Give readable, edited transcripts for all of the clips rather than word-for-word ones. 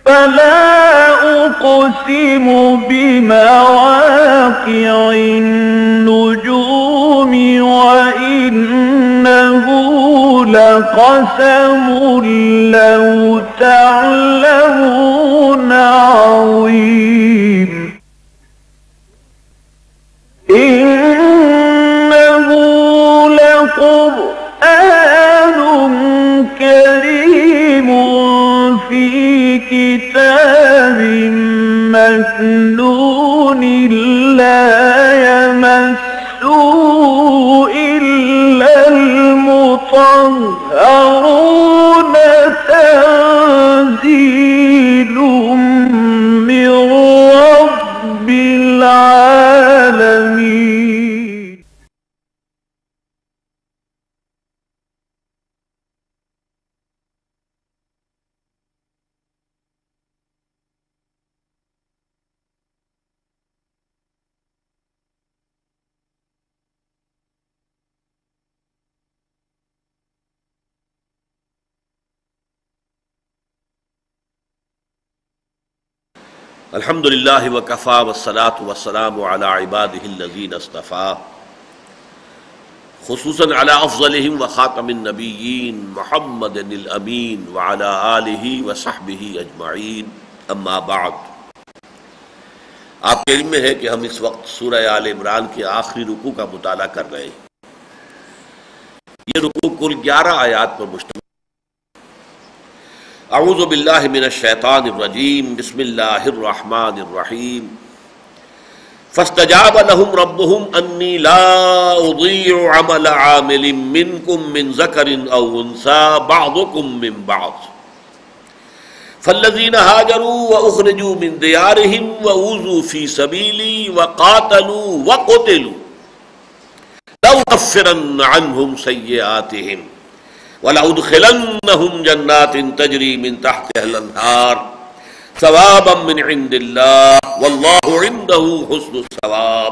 فلا أقسم بمواقع النجوم وإنه لقسم لو تعلمون عظيم إنه لقرآن كريم في كتاب مكنون لا يمسه إلا المطهرون تنزيل من رب العالمين. الحمد للہ وکفی والصلاۃ والسلام علی عبادہ الذین اصطفیٰ خصوصاً علی افضلہم وخاتم النبیین محمد الامین وعلی آلہ وصحبہ اجمعین اما بعد۔ آپ کے علم میں ہے کہ ہم اس وقت سورہ آل عمران کے آخری رکوع کا مطالعہ کر رہے ہیں۔ یہ رکوع کل 11 آیات پر مشتمل۔ اعوذ باللہ من الشیطان الرجیم، بسم اللہ الرحمن الرحیم۔ فاستجاب لهم ربهم انی لا اضیع عمل عامل منکم من ذکر او انثى بعضکم من بعض فالذین هاجروا واخرجوا من دیارهم واوذوا فی سبیلی وقاتلوا وقتلوا لأکفرن عنهم سیئاتهم وَلَأُدْخِلَنَّهُمْ جَنَّاتٍ تَجْرِي مِنْ تَحْتِهَا الْأَنْهَارُ ثَوَابًا مِنْ عِنْدِ اللَّهِ وَاللَّهُ عِنْدَهُ حُسْنُ الثَّوَابِ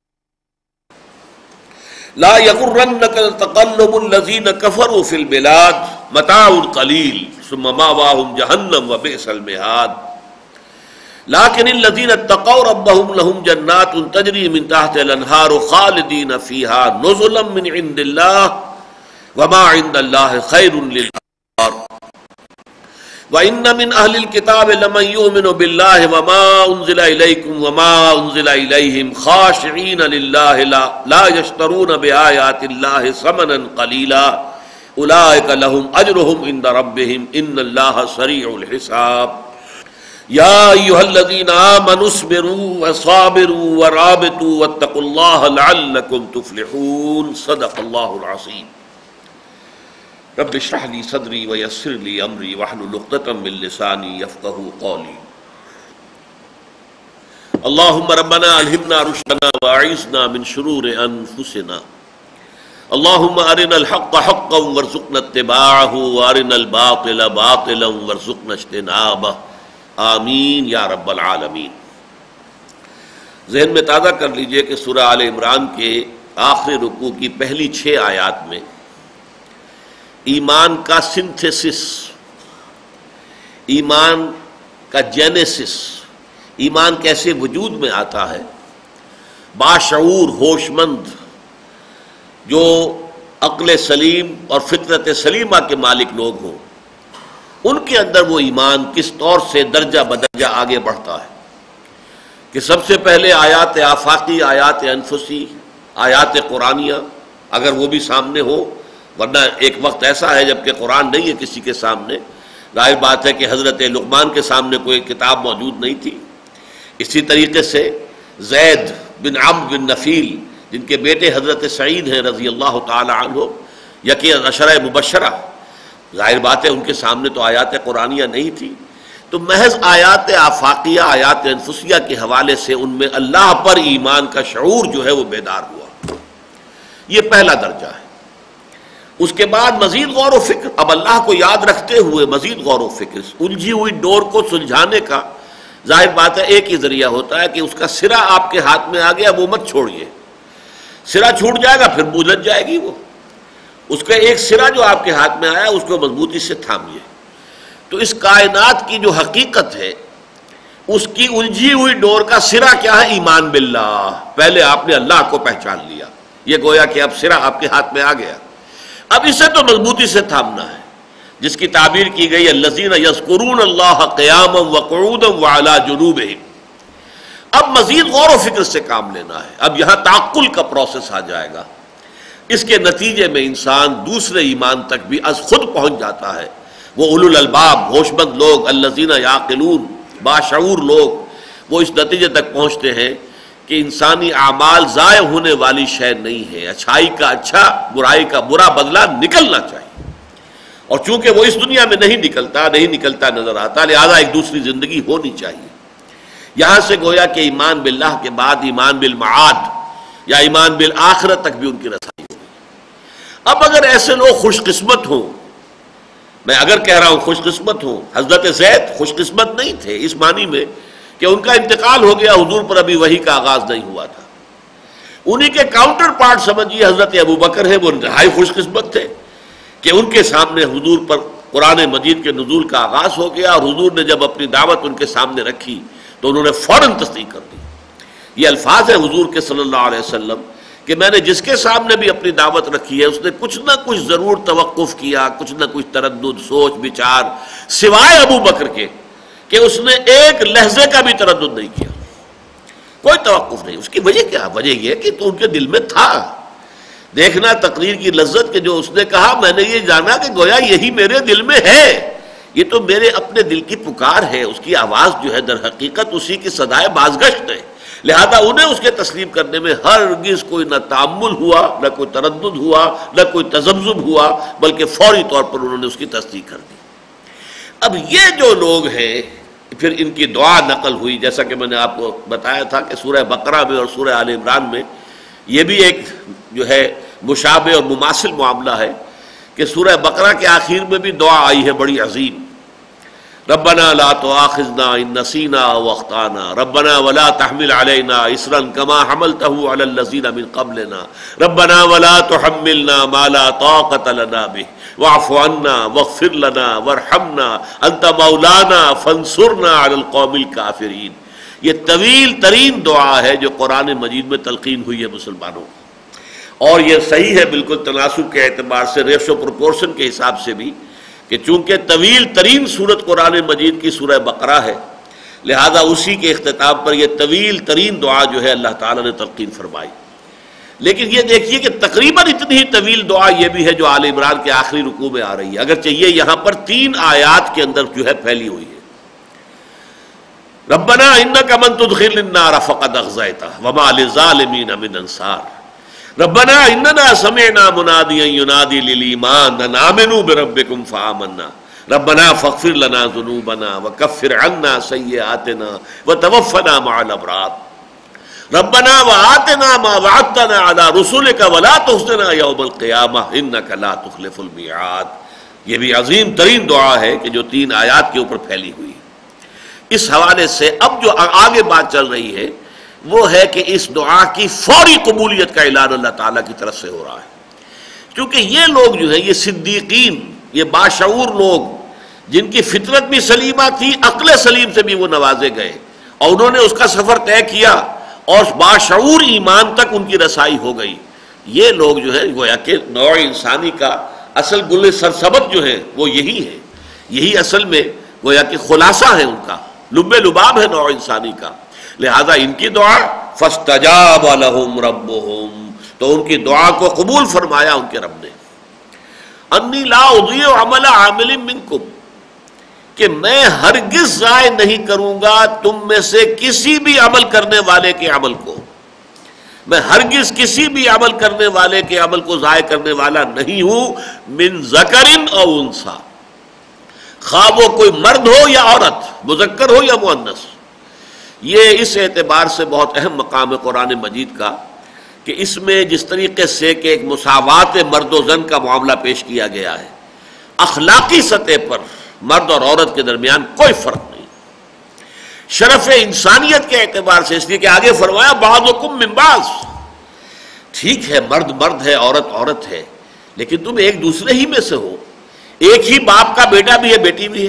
لَا يَغُرَّنَّكَ تَقَلُّبُ الَّذِينَ كَفَرُوا فِي الْبِلَادِ مَتَاعٌ قَلِيلٌ ثُمَّ مَأْوَاهُمْ جَهَنَّمُ وَبِئْسَ الْمِهَادُ لكن الذين اتقوا ربهم لهم جنات تجري من تحتها الأنهار خالدين فيها نزلا من عند الله وما عند اللہ خیر للابرار وان من اہل الکتاب لمن یؤمن باللہ وما انزل الیکم وما انزل الیہم خاشعین للہ لا یشترون بآیات اللہ ثمنا قلیلا اولئک لهم اجرهم عند ربهم ان اللہ سریع الحساب یا ایھا الذین آمنوا اصبروا وصابروا ورابطوا واتقوا اللہ لعلکم تفلحون صدق اللہ العظیم۔ رب اشرح لی صدری ویسر لی امری واحلل عقدۃ من لسانی یفقہوا قولی۔ اللہم ربنا الہمنا رشدنا واعذنا من شرور انفسنا، اللہم ارنا الحق حقا وارزقنا اتباعہ وارنا الباطل باطلا وارزقنا اجتنابہ، آمین یا رب العالمین۔ ذہن میں تازہ کر لیجئے کہ سورہ آل عمران کے آخری رکوع کی پہلی 6 آیات میں ایمان کا سنتھیسس، ایمان کا جینیسس، ایمان کیسے وجود میں آتا ہے، باشعور ہوش مند جو عقل سلیم اور فطرت سلیمہ کے مالک لوگ ہوں، ان کے اندر وہ ایمان کس طور سے درجہ بدرجہ آگے بڑھتا ہے کہ سب سے پہلے آیات آفاقی، آیات انفسی، آیات قرآنیہ اگر وہ بھی سامنے ہو، ورنہ ایک وقت ایسا ہے جب کہ قرآن نہیں ہے کسی کے سامنے۔ ظاہر بات ہے کہ حضرت لقمان کے سامنے کوئی کتاب موجود نہیں تھی۔ اسی طریقے سے زید بن عمرو بن نفیل جن کے بیٹے حضرت سعید ہیں رضی اللہ تعالی عنہ، یکی عشرہ مبشرہ، ظاہر بات ہے ان کے سامنے تو آیات قرآنیہ نہیں تھی، تو محض آیات آفاقیہ، آیات انفسیہ کے حوالے سے ان میں اللہ پر ایمان کا شعور جو ہے وہ بیدار ہوا۔ یہ پہلا درجہ ہے۔ اس کے بعد مزید غور و فکر، اب اللہ کو یاد رکھتے ہوئے مزید غور و فکر، الجھی ہوئی ڈور کو سلجھانے کا ظاہر بات ہے ایک ہی ذریعہ ہوتا ہے کہ اس کا سرا آپ کے ہاتھ میں آ گیا، وہ مت چھوڑیے، سرا چھوٹ جائے گا پھر بلجھ جائے گی وہ، اس کا ایک سرا جو آپ کے ہاتھ میں آیا اس کو مضبوطی سے تھامیے۔ تو اس کائنات کی جو حقیقت ہے اس کی الجھی ہوئی ڈور کا سرا کیا ہے؟ ایمان باللہ. پہلے آپ نے اللہ کو پہچان لیا، یہ گویا کہ اب سرا آپ کے ہاتھ میں آ گیا. اب اسے تو مضبوطی سے تھامنا ہے، جس کی تعبیر کی گئی الذین یذکرون اللہ قیاما وقعودا وعلی جنوبہم. اب مزید غور و فکر سے کام لینا ہے. اب یہاں تعقل کا پروسیس آ جائے گا. اس کے نتیجے میں انسان دوسرے ایمان تک بھی از خود پہنچ جاتا ہے. وہ اولو الالباب، ہوش مند لوگ، الذین یعقلون، باشعور لوگ، وہ اس نتیجے تک پہنچتے ہیں کہ انسانی اعمال ضائع ہونے والی شے نہیں ہے. اچھائی کا اچھا، برائی کا برا بدلہ نکلنا چاہیے. اور چونکہ وہ اس دنیا میں نہیں نکلتا نظر آتا، لہذا ایک دوسری زندگی ہونی چاہیے. یہاں سے گویا کہ ایمان باللہ کے بعد ایمان بالمعاد یا ایمان بالآخرت تک بھی ان کی رسائی ہوگی. اب اگر ایسے لوگ خوش قسمت ہوں، میں اگر کہہ رہا ہوں خوش قسمت ہوں، حضرت زید خوش قسمت نہیں تھے اس معنی میں کہ ان کا انتقال ہو گیا، حضور پر ابھی وحی کا آغاز نہیں ہوا تھا. انہی کے کاؤنٹر پارٹ سمجھیے حضرت ابو بکر ہے، وہ انتہائی خوش قسمت تھے کہ ان کے سامنے حضور پر قرآن مجید کے نزول کا آغاز ہو گیا، اور حضور نے جب اپنی دعوت ان کے سامنے رکھی تو انہوں نے فوراً تصدیق کر دی. یہ الفاظ ہیں حضور کے صلی اللہ علیہ وسلم کہ میں نے جس کے سامنے بھی اپنی دعوت رکھی ہے اس نے کچھ نہ کچھ ضرور توقف کیا، کچھ نہ کچھ تردد، سوچ بچار، سوائے ابو بکر کے کہ اس نے ایک لہجے کا بھی تردد نہیں کیا، کوئی توقف نہیں. اس کی وجہ کیا؟ وجہ یہ کہ تو ان کے دل میں تھا. دیکھنا تقریر کی لذت کہ جو اس نے کہا میں نے یہ جانا کہ گویا یہی میرے دل میں ہے، یہ تو میرے اپنے دل کی پکار ہے. اس کی آواز جو ہے در حقیقت اسی کی صدائے بازگشت ہے. لہذا انہیں اس کے تسلیم کرنے میں ہرگز کوئی نہ تأمل ہوا، نہ کوئی تردد ہوا، نہ کوئی تذبذب ہوا، بلکہ فوری طور پر انہوں نے اس کی تصدیق کر دی. اب یہ جو لوگ ہیں پھر ان کی دعا نقل ہوئی، جیسا کہ میں نے آپ کو بتایا تھا کہ سورہ بقرہ میں اور سورہ آل عمران میں یہ بھی ایک جو ہے مشابہ اور مماثل معاملہ ہے کہ سورہ بقرہ کے آخر میں بھی دعا آئی ہے بڑی عظیم. ربنا لا تؤاخذنا ان نسینا او اخطانا ربنا ولا تحمل علينا اصرا كما حملته على الذين من قبلنا ربنا ولا تحملنا ما لا طاقة لنا به واعف عنا واغفر لنا وارحمنا انت مولانا فانصرنا على القوم الكافرين. یہ طویل ترین دعا ہے جو قرآن مجید میں تلقین ہوئی ہے مسلمانوں کو، اور یہ صحیح ہے بالکل تناسب کے اعتبار سے، ریشو پروپورشن کے حساب سے بھی، کہ چونکہ طویل ترین سورت قرآن مجید کی سورہ بقرہ ہے، لہذا اسی کے اختتام پر یہ طویل ترین دعا جو ہے اللہ تعالیٰ نے تلقین فرمائی. لیکن یہ دیکھیے کہ تقریباً اتنی ہی طویل دعا یہ بھی ہے جو آل عمران کے آخری رکوع میں آ رہی ہے، اگرچہ یہ یہاں پر 3 آیات کے اندر جو ہے پھیلی ہوئی ہے. ربنا انک من تدخل النار فقد اخزیتہ وما للظالمین من انصار ربنا اننا سمعنا منادیا ینادی للایمان ان آمنوا بربکم فآمنا ربنا فاغفر لنا ذنوبنا وکفر عنا سیئاتنا وتوفنا مع الابرار ربنا وآتنا ما وعدتنا على رسلک ولا تخزنا یوم القیامہ انک لا تخلف المیعاد. یہ بھی عظیم ترین دعا ہے کہ جو 3 آیات کے اوپر پھیلی ہوئی. اس حوالے سے اب جو آگے بات چل رہی ہے وہ ہے کہ اس دعا کی فوری قبولیت کا اعلان اللہ تعالیٰ کی طرف سے ہو رہا ہے، کیونکہ یہ لوگ جو ہیں یہ صدیقین، یہ باشعور لوگ جن کی فطرت بھی سلیمہ تھی، عقل سلیم سے بھی وہ نوازے گئے اور انہوں نے اس کا سفر طے کیا اور باشعور ایمان تک ان کی رسائی ہو گئی. یہ لوگ جو ہے گویا کہ نوع انسانی کا اصل گل سرسبد جو ہے وہ یہی ہے، یہی اصل میں گویا کہ خلاصہ ہے ان کا، لب لباب ہے نوع انسانی کا. لہذا ان کی دعا فاستجاب لهم ربهم، تو ان کی دعا کو قبول فرمایا ان کے رب نے. انی لا اضیع عمل عامل منکم، کہ میں ہرگز ضائع نہیں کروں گا تم میں سے کسی بھی عمل کرنے والے کے عمل کو. میں ہرگز کسی بھی عمل کرنے والے کے عمل کو ضائع کرنے والا نہیں ہوں. من ذکر او انثی، خواہ وہ کوئی مرد ہو یا عورت، مذکر ہو یا مؤنث. یہ اس اعتبار سے بہت اہم مقام ہے قرآن مجید کا کہ اس میں جس طریقے سے کہ ایک مساوات مرد و زن کا معاملہ پیش کیا گیا ہے، اخلاقی سطح پر مرد اور عورت کے درمیان کوئی فرق نہیں. شرف انسانیت کے اعتبار سے اس لیے کہ آگے فرمایا بعضکم من بعض، ٹھیک ہے مرد مرد ہے، عورت عورت ہے، لیکن تم ایک دوسرے ہی میں سے ہو. ایک ہی باپ کا بیٹا بھی ہے، بیٹی بھی ہے،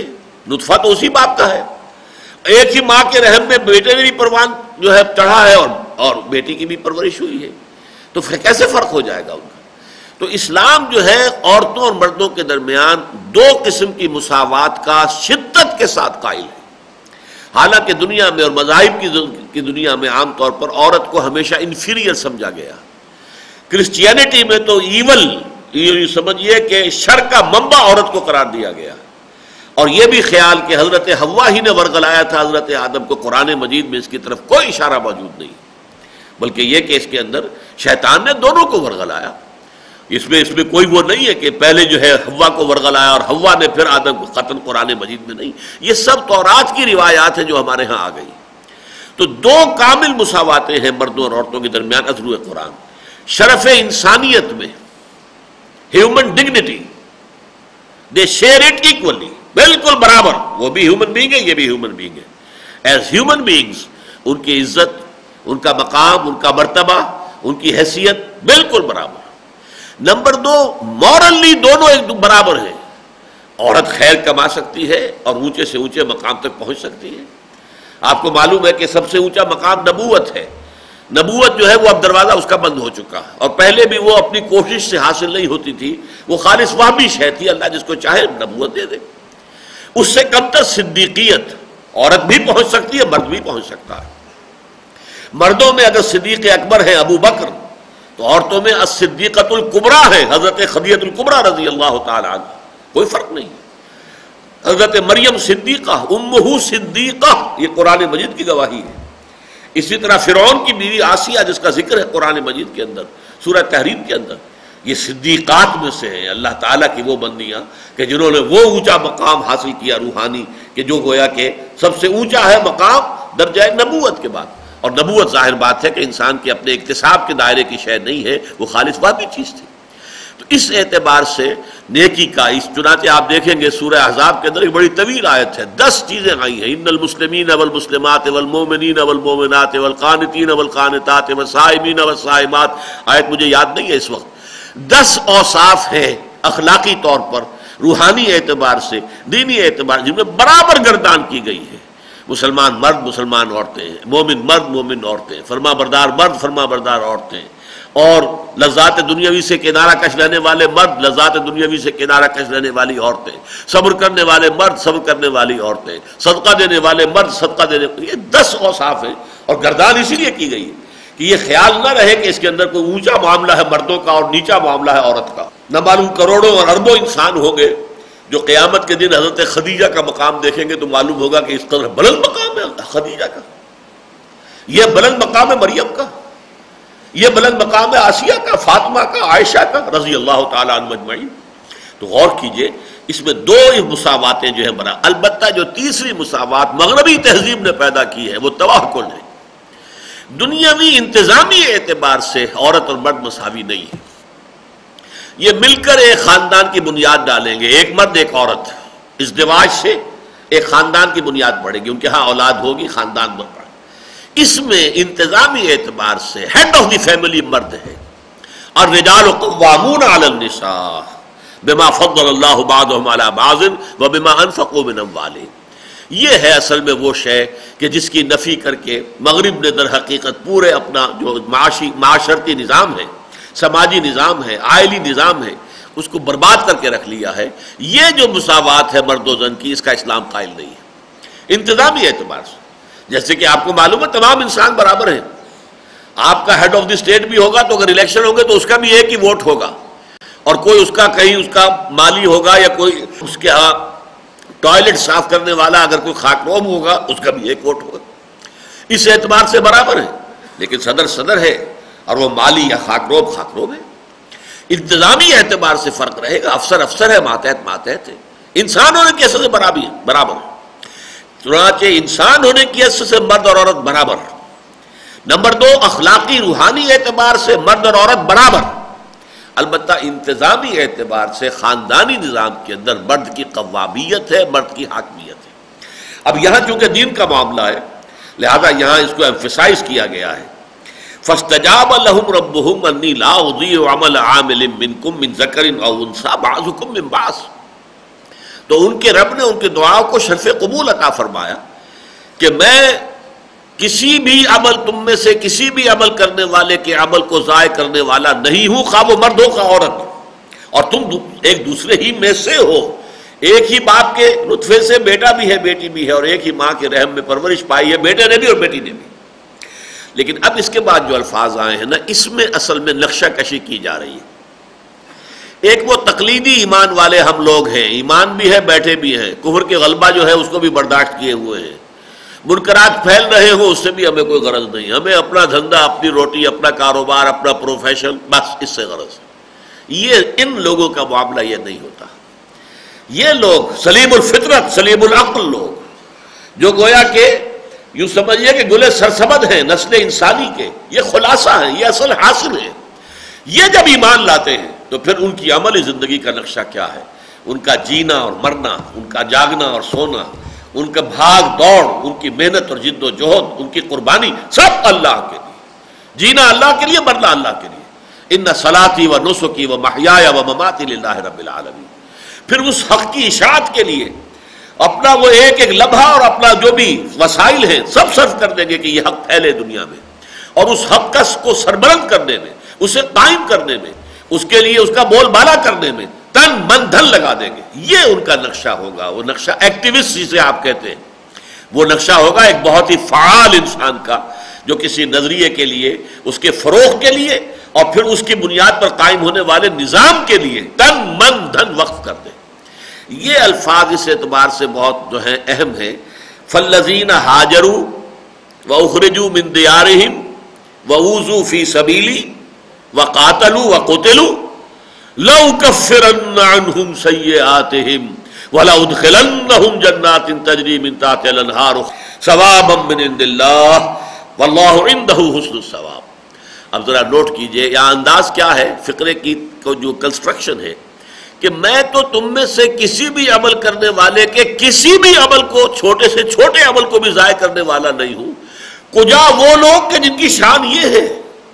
نطفہ تو اسی باپ کا ہے، ایک ہی ماں کے رحم میں بیٹے نے بھی پروان جو ہے چڑھا ہے اور بیٹی کی بھی پرورش ہوئی ہے، تو پھر کیسے فرق ہو جائے گا ان کا؟ تو اسلام جو ہے عورتوں اور مردوں کے درمیان دو قسم کی مساوات کا شدت کے ساتھ قائل ہے۔ حالانکہ دنیا میں اور مذاہب کی دنیا میں عام طور پر عورت کو ہمیشہ انفیریئر سمجھا گیا۔ کرسچینٹی میں تو ایول، یہ سمجھیے کہ شر کا منبع عورت کو قرار دیا گیا، اور یہ بھی خیال کہ حضرت حوا ہی نے ورگلایا تھا حضرت آدم کو، قرآن مجید میں اس کی طرف کوئی اشارہ موجود نہیں، بلکہ یہ کہ اس کے اندر شیطان نے دونوں کو ورگلایا۔ اس میں کوئی وہ نہیں ہے کہ پہلے جو ہے حوا کو ورگلایا اور حوا نے پھر آدم کو، قطعاً قرآن مجید میں نہیں، یہ سب تورات کی روایات ہیں جو ہمارے ہاں آ گئی۔ تو دو کامل مساواتیں ہیں مردوں اور عورتوں کے درمیان از روئے قرآن، شرف انسانیت میں، human dignity, they share it equally, بالکل برابر، وہ بھی ہیومن بینگ ہے، یہ بھی ہیومن بینگ ہے۔ ایز ہیومن بینگز ان کی عزت، ان کا مقام، ان کا مرتبہ، ان کی حیثیت بالکل برابر۔ نمبر دو، مورلی دونوں ایک برابر ہیں۔ عورت خیر کما سکتی ہے اور اونچے سے اونچے مقام تک پہنچ سکتی ہے۔ آپ کو معلوم ہے کہ سب سے اونچا مقام نبوت ہے۔ نبوت جو ہے وہ اب دروازہ اس کا بند ہو چکا، اور پہلے بھی وہ اپنی کوشش سے حاصل نہیں ہوتی تھی، وہ خالص وہمی شے تھی، اللہ جس کو چاہے نبوت دے دے۔ اس سے کم تر صدیقیت، عورت بھی پہنچ سکتی ہے، مرد بھی پہنچ سکتا ہے۔ مردوں میں اگر صدیق اکبر ہیں ابو بکر، تو عورتوں میں الصدیقۃ الکبریٰ ہے حضرت خدیجہ الکبریٰ رضی اللہ تعالی عنہ، کوئی فرق نہیں۔ حضرت مریم صدیقہ، امہ صدیقہ، یہ قرآن مجید کی گواہی ہے۔ اسی طرح فرعون کی بیوی آسیہ جس کا ذکر ہے قرآن مجید کے اندر، سورہ تحریم کے اندر، یہ صدیقات میں سے ہیں، اللہ تعالیٰ کی وہ بندیاں کہ جنہوں نے وہ اونچا مقام حاصل کیا روحانی، کہ جو گویا کہ سب سے اونچا ہے مقام درجہ نبوت کے بعد۔ اور نبوت ظاہر بات ہے کہ انسان کے اپنے اکتساب کے دائرے کی شے نہیں ہے، وہ خالص واقعی چیز تھی۔ تو اس اعتبار سے نیکی کا چنانچہ آپ دیکھیں گے سورہ احزاب کے اندر ایک بڑی طویل آیت ہے، 10 چیزیں آئی ہیں، ان المسلمین والمسلمات والمومنین والمومنات والقانتین والقانتات والصائمین والصائمات، آیت مجھے یاد نہیں ہے اس وقت۔ 10 اوصاف ہیں اخلاقی طور پر، روحانی اعتبار سے، دینی اعتبار سے، جن میں برابر گردان کی گئی ہے۔ مسلمان مرد، مسلمان عورتیں، مومن مرد، مومن عورتیں، فرما بردار مرد، فرما بردار عورتیں، اور لذات دنیاوی سے کنارہ کش رہنے والے مرد، لذات دنیاوی سے کنارہ کش رہنے والی عورتیں، صبر کرنے والے مرد، صبر کرنے والی عورتیں، صدقہ دینے والے مرد، صدقہ دینے، یہ 10 اوصاف ہیں، اور گردان اسی لیے کی گئی ہے کہ یہ خیال نہ رہے کہ اس کے اندر کوئی اونچا معاملہ ہے مردوں کا اور نیچا معاملہ ہے عورت کا۔ نہ معلوم کروڑوں اور اربوں انسان ہوں گے جو قیامت کے دن حضرت خدیجہ کا مقام دیکھیں گے تو معلوم ہوگا کہ اس قدر بلند مقام ہے خدیجہ کا، یہ بلند مقام ہے مریم کا، یہ بلند مقام ہے آسیہ کا، فاطمہ کا، عائشہ کا رضی اللہ تعالیٰ عنہ اجمعین۔ تو غور کیجئے، اس میں دو مساواتیں جو ہیں بنا، البتہ جو تیسری مساوات مغربی تہذیب نے پیدا کی ہے وہ تباہ کن ہے۔ دنیاوی انتظامی اعتبار سے عورت اور مرد مساوی نہیں ہے، یہ مل کر ایک خاندان کی بنیاد ڈالیں گے، ایک مرد ایک عورت، ازدواج سے ایک خاندان کی بنیاد پڑے گی، ان کے ہاں اولاد ہوگی، خاندان بن پڑے۔ اس میں انتظامی اعتبار سے ہیڈ آف دی فیملی مرد ہے، اور الرجال قوامون علی النساء بما فضل اللہ بعضهم علی بعض وبما انفقوا من اموالهم۔ یہ ہے اصل میں وہ شے کہ جس کی نفی کر کے مغرب نے در حقیقت پورے اپنا جو معاشرتی نظام ہے، سماجی نظام ہے، عائلی نظام ہے، اس کو برباد کر کے رکھ لیا ہے۔ یہ جو مساوات ہے مرد و زن کی، اس کا اسلام قائل نہیں ہے انتظامی اعتبار سے۔ جیسے کہ آپ کو معلوم ہے تمام انسان برابر ہیں، آپ کا ہیڈ آف دی اسٹیٹ بھی ہوگا تو اگر الیکشن ہوگا تو اس کا بھی ایک ہی ووٹ ہوگا، اور کوئی اس کا کہیں اس کا مالی ہوگا یا کوئی اس کے ہاں ٹوائلٹ صاف کرنے والا اگر کوئی خاکروب ہوگا اس کا بھی ایک ووٹ ہوگا، اس اعتبار سے برابر ہے۔ لیکن صدر صدر ہے اور وہ مالی یا خاکروب خاکروب ہے، انتظامی اعتبار سے فرق رہے گا، افسر افسر ہے، ماتحت ماتحت ہے، انسان ہونے کی حیثیت سے برابر ہے۔ چنانچہ انسان ہونے کی حیثیت سے مرد اور عورت برابر۔ نمبر 2، اخلاقی روحانی اعتبار سے مرد اور عورت برابر، البتہ انتظامی اعتبار سے خاندانی نظام کے اندر مرد کی قوامیت ہے، مرد کی حاکمیت ہے۔ اب یہاں چونکہ دین کا معاملہ ہے لہذا یہاں اس کو ایمفیسائز کیا گیا ہے، فاستجاب لهم ربهم انی لا اضیع عمل عامل منکم من ذکر او انثی بعضکم من بعض۔ تو ان کے رب نے ان کی دعاؤں کو شرف قبول عطا فرمایا کہ میں کسی بھی عمل تم میں سے کسی بھی عمل کرنے والے کے عمل کو ضائع کرنے والا نہیں ہوں، خواہ وہ مرد ہو خواہ عورت ہو، اور تم ایک دوسرے ہی میں سے ہو، ایک ہی باپ کے نطفے سے بیٹا بھی ہے بیٹی بھی ہے، اور ایک ہی ماں کے رحم میں پرورش پائی ہے بیٹے نے بھی اور بیٹی نے بھی۔ لیکن اب اس کے بعد جو الفاظ آئے ہیں نا، اس میں اصل میں نقشہ کشی کی جا رہی ہے۔ ایک وہ تقلیدی ایمان والے ہم لوگ ہیں، ایمان بھی ہے بیٹھے بھی ہیں، کفر کے غلبہ جو ہے اس کو بھی برداشت کیے ہوئے ہیں، منکرات پھیل رہے ہوں اس سے بھی ہمیں کوئی غرض نہیں، ہمیں اپنا دھندا، اپنی روٹی، اپنا کاروبار، اپنا پروفیشن، بس اس سے غرض ہے۔ یہ ان لوگوں کا معاملہ یہ نہیں ہوتا۔ یہ لوگ سلیم الفطرت، سلیم العقل لوگ، جو گویا کہ یوں سمجھیے کہ گلے سرسبد ہیں نسل انسانی کے، یہ خلاصہ ہیں، یہ اصل حاصل ہے۔ یہ جب ایمان لاتے ہیں تو پھر ان کی عملی زندگی کا نقشہ کیا ہے، ان کا جینا اور مرنا، ان کا جاگنا اور سونا، ان کا بھاگ دوڑ، ان کی محنت اور جد و جہد، ان کی قربانی، سب اللہ کے لیے، جینا اللہ کے لیے، مرنا اللہ کے لیے۔ ان صلاتی و نسکی و محیایا و مماتی للہ رب العالمین۔ پھر اس حق کی اشاعت کے لیے اپنا وہ ایک ایک لمحہ اور اپنا جو بھی وسائل ہیں سب صرف کر دیں گے کہ یہ حق پھیلے دنیا میں، اور اس حق کو سربلند کرنے میں، اسے قائم کرنے میں، اس کے لیے اس کا بول بالا کرنے میں تن من دھن لگا دیں گے۔ یہ ان کا نقشہ ہوگا، وہ نقشہ ایکٹیوسٹ جسے آپ کہتے ہیں، وہ نقشہ ہوگا ایک بہت ہی فعال انسان کا، جو کسی نظریے کے لیے، اس کے فروغ کے لیے، اور پھر اس کی بنیاد پر قائم ہونے والے نظام کے لیے تن من دھن وقف کر دے۔ یہ الفاظ اس اعتبار سے بہت جو ہیں اہم ہیں۔ فالذین ہاجروا واخرجوا من دیارہم واوذوا فی سبیلی وقاتلوا وقتلوا لأکفرن عنہم سیئاتہم ولأدخلنہم جنات تجری من تحتہا الانہار ثوابا من عند اللہ واللہ عندہ حسن الثواب۔ اب ذرا نوٹ کیجئے یہاں انداز کیا ہے، فقرے کی جو کنسٹرکشن ہے کہ میں تو تم میں سے کسی بھی عمل کرنے والے کے کسی بھی عمل کو، چھوٹے سے چھوٹے عمل کو بھی ضائع کرنے والا نہیں ہوں۔ کجا وہ لوگ کہ جن کی شان یہ ہے،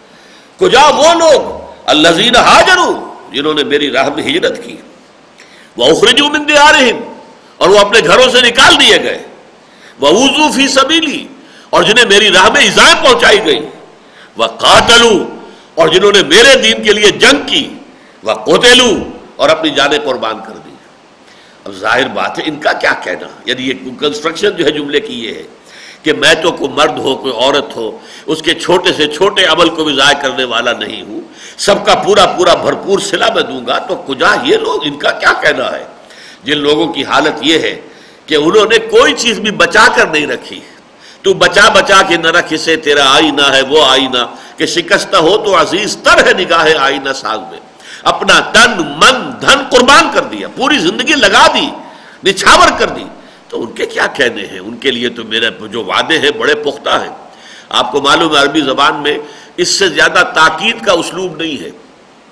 کجا وہ لوگ الذین ہاجروا، جنہوں نے میری راہ میں ہجرت کی، واخرجوا من دیارہم، اور وہ اپنے گھروں سے نکال دیے گئے، واوذوا فی سبیلی، اور جنہیں میری راہ میں ایذائیں پہنچائی گئی، وقاتلوا، اور جنہوں نے میرے دین کے لیے جنگ کی، وقتلوا، اور اپنی جانیں قربان کر دی۔ اب ظاہر بات ہے ان کا کیا کہنا، یعنی یہ کنسٹرکشن جو ہے جملے کی یہ ہے کہ میں تو کوئی مرد ہو کوئی عورت ہو اس کے چھوٹے سے چھوٹے عمل کو بھی ضائع کرنے والا نہیں ہوں، سب کا پورا پورا بھرپور صلہ میں دوں گا۔ تو کجا یہ لوگ، ان کا کیا کہنا ہے جن لوگوں کی حالت یہ ہے کہ انہوں نے کوئی چیز بھی بچا کر نہیں رکھی۔ تو بچا بچا کے نہ رکھ اسے تیرا آئینہ ہے وہ آئینہ کہ شکستہ ہو تو عزیز تر ہے نگاہ آئینہ ساز میں۔ اپنا تن من دھن قربان کر دیا، پوری زندگی لگا دی، نچھاور کر دی۔ تو ان کے کیا کہنے ہیں، ان کے لیے تو میرے جو وعدے ہیں بڑے پختہ ہیں۔ آپ کو معلوم ہے عربی زبان میں اس سے زیادہ تاکید کا اسلوب نہیں ہے۔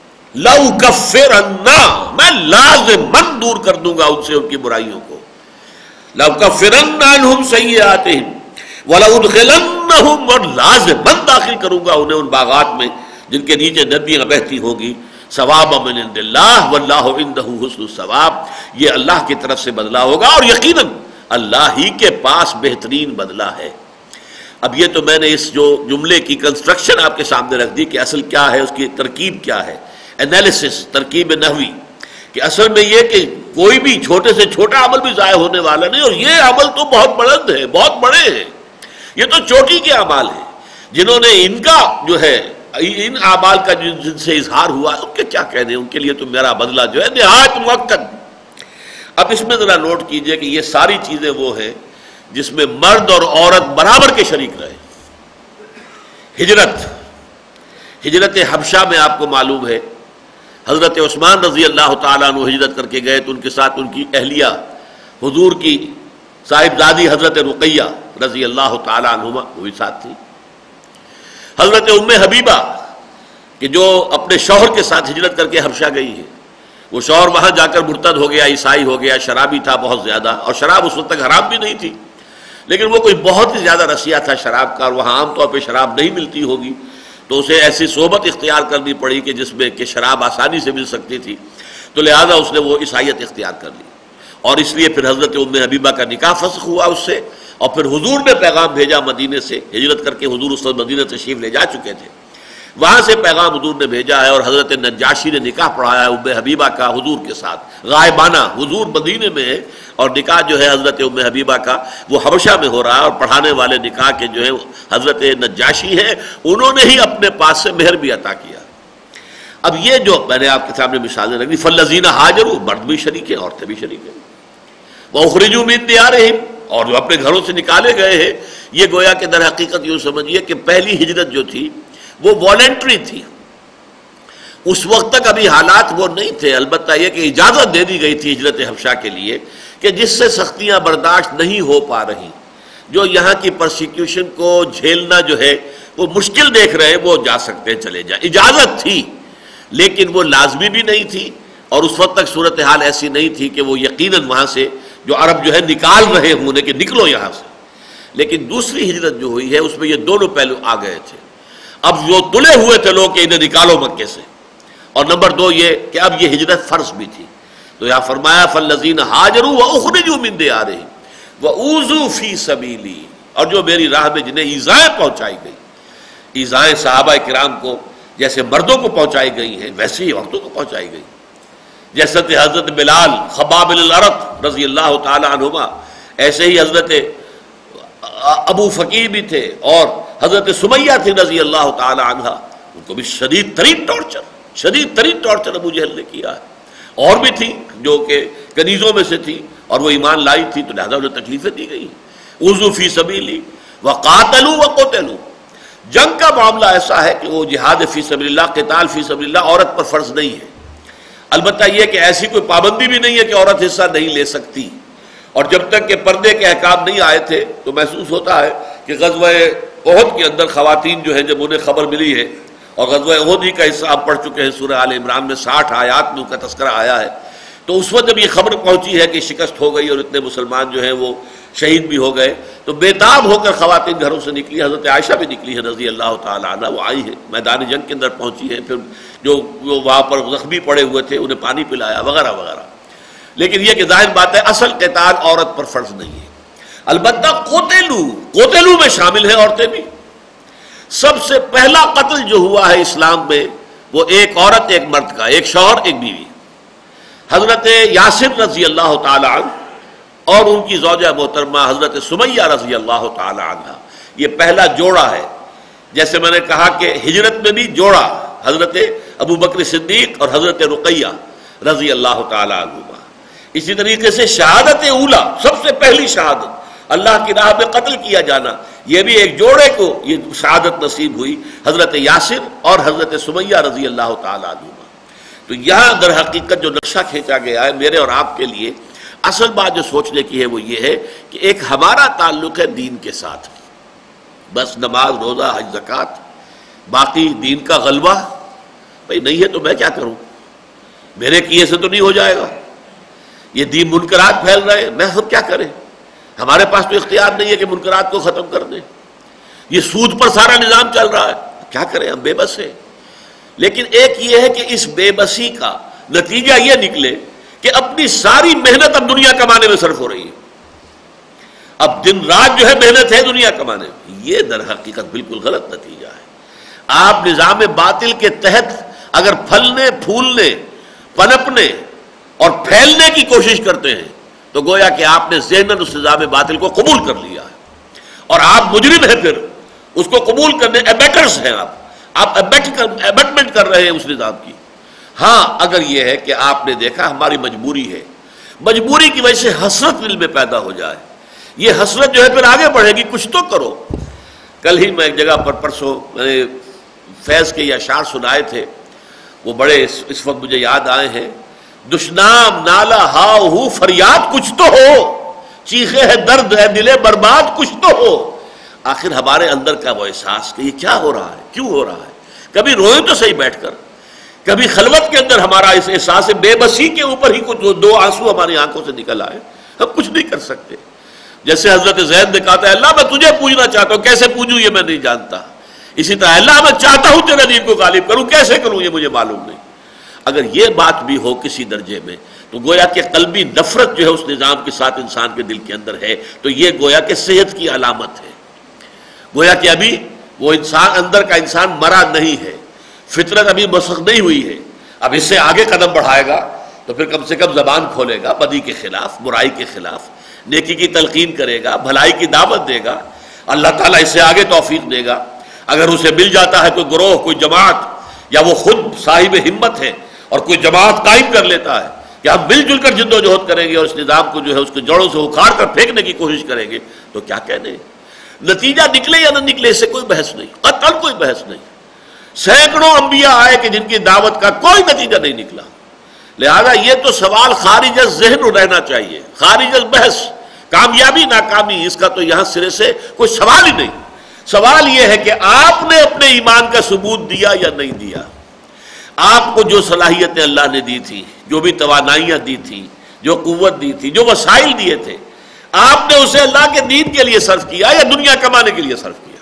لَأُكَفِّرَنَّ، میں لازماً دور کر دوں گا ان سے ان کی برائیوں کو۔ لَأُكَفِّرَنَّ عَنْهُمْ سَيِّئَاتِهِمْ وَلَأُدْخِلَنَّهُمْ، اور لازماً داخل کروں گا انہیں ان باغات میں جن کے نیچے ندیاں بہتی ہوں گی۔ ثوابا من عند اللہ واللہ عندہ حسن الثواب، یہ اللہ کی طرف سے بدلہ ہوگا اور یقیناً اللہ ہی کے پاس بہترین بدلہ ہے۔ اب یہ تو میں نے اس جو جملے کی کنسٹرکشن آپ کے سامنے رکھ دی کہ اصل کیا ہے، اس کی ترکیب کیا ہے، انالیسس، ترکیب نحوی، کہ اصل میں یہ کہ کوئی بھی چھوٹے سے چھوٹا عمل بھی ضائع ہونے والا نہیں، اور یہ عمل تو بہت بلند ہے، بہت بڑے ہیں، یہ تو چوٹی کے اعمال ہیں۔ جنہوں نے ان کا جو ہے ان اعمال کا جن سے اظہار ہوا ان کے کیا کہنے، ان کے لیے تو میرا بدلہ جو ہے نہایت مؤکد۔ اب اس میں ذرا نوٹ کیجئے کہ یہ ساری چیزیں وہ ہیں جس میں مرد اور عورت برابر کے شریک رہے۔ ہجرت حبشہ میں آپ کو معلوم ہے حضرت عثمان رضی اللہ تعالیٰ عنہ ہجرت کر کے گئے تو ان کے ساتھ ان کی اہلیہ حضور کی صاحبزادی حضرت رقیہ رضی اللہ تعالیٰ عنہما وہ بھی ساتھ تھی۔ حضرت ام حبیبہ کہ جو اپنے شوہر کے ساتھ ہجرت کر کے حبشہ گئی ہے، وہ شوہر وہاں جا کر مرتد ہو گیا، عیسائی ہو گیا، شرابی تھا بہت زیادہ، اور شراب اس وقت تک حرام بھی نہیں تھی، لیکن وہ کوئی بہت ہی زیادہ رسیہ تھا شراب کا، اور وہاں عام طور پہ شراب نہیں ملتی ہوگی تو اسے ایسی صحبت اختیار کرنی پڑی کہ جس میں کہ شراب آسانی سے مل سکتی تھی، تو لہذا اس نے وہ عیسائیت اختیار کر لی، اور اس لیے پھر حضرت ام حبیبہ کا نکاح فسخ ہوا اس سے، اور پھر حضور نے پیغام بھیجا مدینے سے، ہجرت کر کے حضور اس وقت مدینہ تشریف لے جا چکے تھے، وہاں سے پیغام حضور نے بھیجا ہے، اور حضرت نجاشی نے نکاح پڑھایا ہے ام حبیبہ کا حضور کے ساتھ غائبانہ، حضور مدینے میں ہے اور نکاح جو ہے حضرت ام حبیبہ کا وہ حبشہ میں ہو رہا ہے، اور پڑھانے والے نکاح کے جو ہے حضرت نجاشی ہیں، انہوں نے ہی اپنے پاس سے مہر بھی عطا کیا۔ اب یہ جو میں نے آپ کے سامنے مثالیں رکھی، فالذین ہاجروا، مرد بھی شریک ہیں عورتیں بھی شریک ہیں، واخرجوا من دیارہم، اور جو اپنے گھروں سے نکالے گئے ہیں، یہ گویا کہ در حقیقت یوں سمجھیے کہ پہلی ہجرت جو تھی وہ والنٹری تھی، اس وقت تک ابھی حالات وہ نہیں تھے، البتہ یہ کہ اجازت دے دی گئی تھی ہجرت حبشہ کے لیے کہ جس سے سختیاں برداشت نہیں ہو پا رہی، جو یہاں کی پرسیکیوشن کو جھیلنا جو ہے وہ مشکل دیکھ رہے ہیں، وہ جا سکتے ہیں، چلے جائیں، اجازت تھی لیکن وہ لازمی بھی نہیں تھی، اور اس وقت تک صورتحال ایسی نہیں تھی کہ وہ یقیناً وہاں سے جو عرب جو ہے نکال رہے ہوں کہ نکلو یہاں سے۔ لیکن دوسری ہجرت جو ہوئی ہے اس میں یہ دونوں پہلو آ گئے تھے، اب جو تلے ہوئے تھے لوگ کہ انہیں نکالو مکے سے، اور نمبر دو یہ کہ اب یہ ہجرت فرض بھی تھی، تو یہاں فرمایا فالذین ہاجروا واخرجوا من دیارہم واوذوا فی سبیلی، اور جو میری راہ میں جنہیں ایذائیں پہنچائی گئی، ایذائیں صحابہ کرام کو جیسے مردوں کو پہنچائی گئی ہیں ویسے ہی عورتوں کو پہنچائی گئی، جیسے حضرت بلال خباب بن الارت رضی اللہ تعالی عنہما، ایسے ہی حضرت ابو فقیر بھی تھے اور حضرت سمیہ تھی رضی اللہ تعالی عنہ، ان کو بھی شدید ترین ٹارچر ابو جہل نے کیا ہے، اور بھی تھی جو کہ کنیزوں میں سے تھی اور وہ ایمان لائی تھی، تو لہذا انہیں تکلیفیں دی گئی۔ اوذوا فی سبیلی وقاتلوا وقتلوا، جنگ کا معاملہ ایسا ہے کہ وہ جہاد فی سبیل اللہ، قتال فی سبیل اللہ عورت پر فرض نہیں ہے، البتہ یہ کہ ایسی کوئی پابندی بھی نہیں ہے کہ عورت حصہ نہیں لے سکتی، اور جب تک کہ پردے کے احکام نہیں آئے تھے تو محسوس ہوتا ہے کہ غزوہ احد کے اندر خواتین جو ہیں جب انہیں خبر ملی ہے، اور غزوہ احد ہی کا حصہ آپ پڑھ چکے ہیں سورہ آل عمران میں 60 آیات میں ان کا تذکرہ آیا ہے، تو اس وقت جب یہ خبر پہنچی ہے کہ شکست ہو گئی اور اتنے مسلمان جو ہیں وہ شہید بھی ہو گئے، تو بےتاب ہو کر خواتین گھروں سے نکلی، حضرت عائشہ بھی نکلی ہے رضی اللہ تعالی عنہ، وہ آئی ہے میدان جنگ کے اندر پہنچی ہے، پھر جو وہاں پر زخمی پڑے ہوئے تھے انہیں پانی پلایا وغیرہ وغیرہ، لیکن یہ کہ ظاہر بات ہے اصل قتال عورت پر فرض نہیں ہے، البتہ قتلوا میں شامل ہیں عورتیں بھی۔ سب سے پہلا قتل جو ہوا ہے اسلام میں وہ ایک عورت ایک مرد کا، ایک شوہر ایک بیوی، حضرت یاسر رضی اللہ تعالی عنہ اور ان کی زوجہ محترمہ حضرت سمیہ رضی اللہ تعالی عنہ، یہ پہلا جوڑا ہے۔ جیسے میں نے کہا کہ ہجرت میں بھی جوڑا حضرت ابو بکر صدیق اور حضرت رقیہ رضی اللہ تعالی عنہما، اسی طریقے سے شہادت اولا، سب سے پہلی شہادت اللہ کی راہ میں قتل کیا جانا، یہ بھی ایک جوڑے کو یہ شہادت نصیب ہوئی، حضرت یاسر اور حضرت سمیہ رضی اللہ تعالی عنہما۔ تو یہاں در حقیقت جو نقشہ کھینچا گیا ہے میرے اور آپ کے لیے، اصل بات جو سوچنے کی ہے وہ یہ ہے کہ ایک ہمارا تعلق ہے دین کے ساتھ، بس نماز روزہ حج زکوٰۃ، باقی دین کا غلبہ بھئی نہیں ہے تو میں کیا کروں، میرے کیے سے تو نہیں ہو جائے گا، یہ دین منکرات پھیل رہے ہیں، میں ہم کیا کریں، ہمارے پاس تو اختیار نہیں ہے کہ منکرات کو ختم کر دیں، یہ سود پر سارا نظام چل رہا ہے، کیا کریں، ہم بے بس ہیں۔ لیکن ایک یہ ہے کہ اس بے بسی کا نتیجہ یہ نکلے کہ اپنی ساری محنت اب دنیا کمانے میں صرف ہو رہی ہے، اب دن رات جو ہے محنت ہے دنیا کمانے میں، یہ در حقیقت بالکل غلط نتیجہ ہے۔ آپ نظام باطل کے تحت اگر پھلنے پھولنے پنپنے اور پھیلنے کی کوشش کرتے ہیں تو گویا کہ آپ نے ذہناً اس نظام باطل کو قبول کر لیا ہے، اور آپ مجرم ہیں، پھر اس کو قبول کرنے ایبیٹرز ہیں، آپ ایبیٹمنٹ کر رہے ہیں اس نظام کی۔ ہاں اگر یہ ہے کہ آپ نے دیکھا ہماری مجبوری ہے، مجبوری کی وجہ سے حسرت دل میں پیدا ہو جائے، یہ حسرت جو ہے پھر آگے بڑھے گی، کچھ تو کرو۔ کل ہی میں ایک جگہ پر پرسوں میں نے فیض کے یہ اشعار سنائے تھے، وہ بڑے اس وقت مجھے یاد آئے ہیں، دشنام نالا ہاؤ ہو فریاد کچھ تو ہو، چیخے ہے درد ہے دلے برباد کچھ تو ہو۔ آخر ہمارے اندر کا وہ احساس کہ یہ کیا ہو رہا ہے، کیوں ہو رہا ہے، کبھی روئیں تو صحیح بیٹھ کر، کبھی خلوت کے اندر ہمارا اس احساس بے بسی کے اوپر ہی کچھ دو آنسو ہماری آنکھوں سے نکل آئے، ہم کچھ نہیں کر سکتے۔ جیسے حضرت زید نے کہا تھا اللہ میں تجھے پوجنا چاہتا ہوں، کیسے پوجوں یہ میں نہیں جانتا، اسی طرح اللہ میں چاہتا ہوں تیرے دین کو غالب کروں، کیسے کروں یہ مجھے معلوم نہیں۔ اگر یہ بات بھی ہو کسی درجے میں تو گویا کہ قلبی نفرت جو ہے اس نظام کے ساتھ انسان کے دل کے اندر ہے، تو یہ گویا کہ صحت کی علامت ہے، گویا کہ ابھی وہ انسان اندر کا انسان مرا نہیں ہے، فطرت ابھی مسخ نہیں ہوئی ہے۔ اب اس سے آگے قدم بڑھائے گا تو پھر کم سے کم زبان کھولے گا، بدی کے خلاف، برائی کے خلاف، نیکی کی تلقین کرے گا، بھلائی کی دعوت دے گا، اللہ تعالیٰ اس سے آگے توفیق دے گا۔ اگر اسے مل جاتا ہے کوئی گروہ، کوئی جماعت، یا وہ خود صاحب ہمت ہے اور کوئی جماعت قائم کر لیتا ہے کہ ہم مل جل کر جد و جہد کریں گے اور اس نظام کو جو ہے اس کے جڑوں سے اکھاڑ کر پھینکنے کی کوشش کریں گے، تو کیا کہنے، نتیجہ نکلے یا نہ نکلے اس سے کوئی بحث نہیں، قطعاً کوئی بحث نہیں۔ سینکڑوں انبیاء آئے کہ جن کی دعوت کا کوئی نتیجہ نہیں نکلا، لہذا یہ تو سوال خارج از ذہن رہنا چاہیے، خارج از بحث، کامیابی ناکامی اس کا تو یہاں سرے سے کوئی سوال ہی نہیں۔ سوال یہ ہے کہ آپ نے اپنے ایمان کا ثبوت دیا یا نہیں دیا۔ آپ کو جو صلاحیتیں اللہ نے دی تھی، جو بھی توانائیاں دی تھی، جو قوت دی تھی، جو وسائل دیے تھے، آپ نے اسے اللہ کے دین کے لیے صرف کیا یا دنیا کمانے کے لیے صرف کیا؟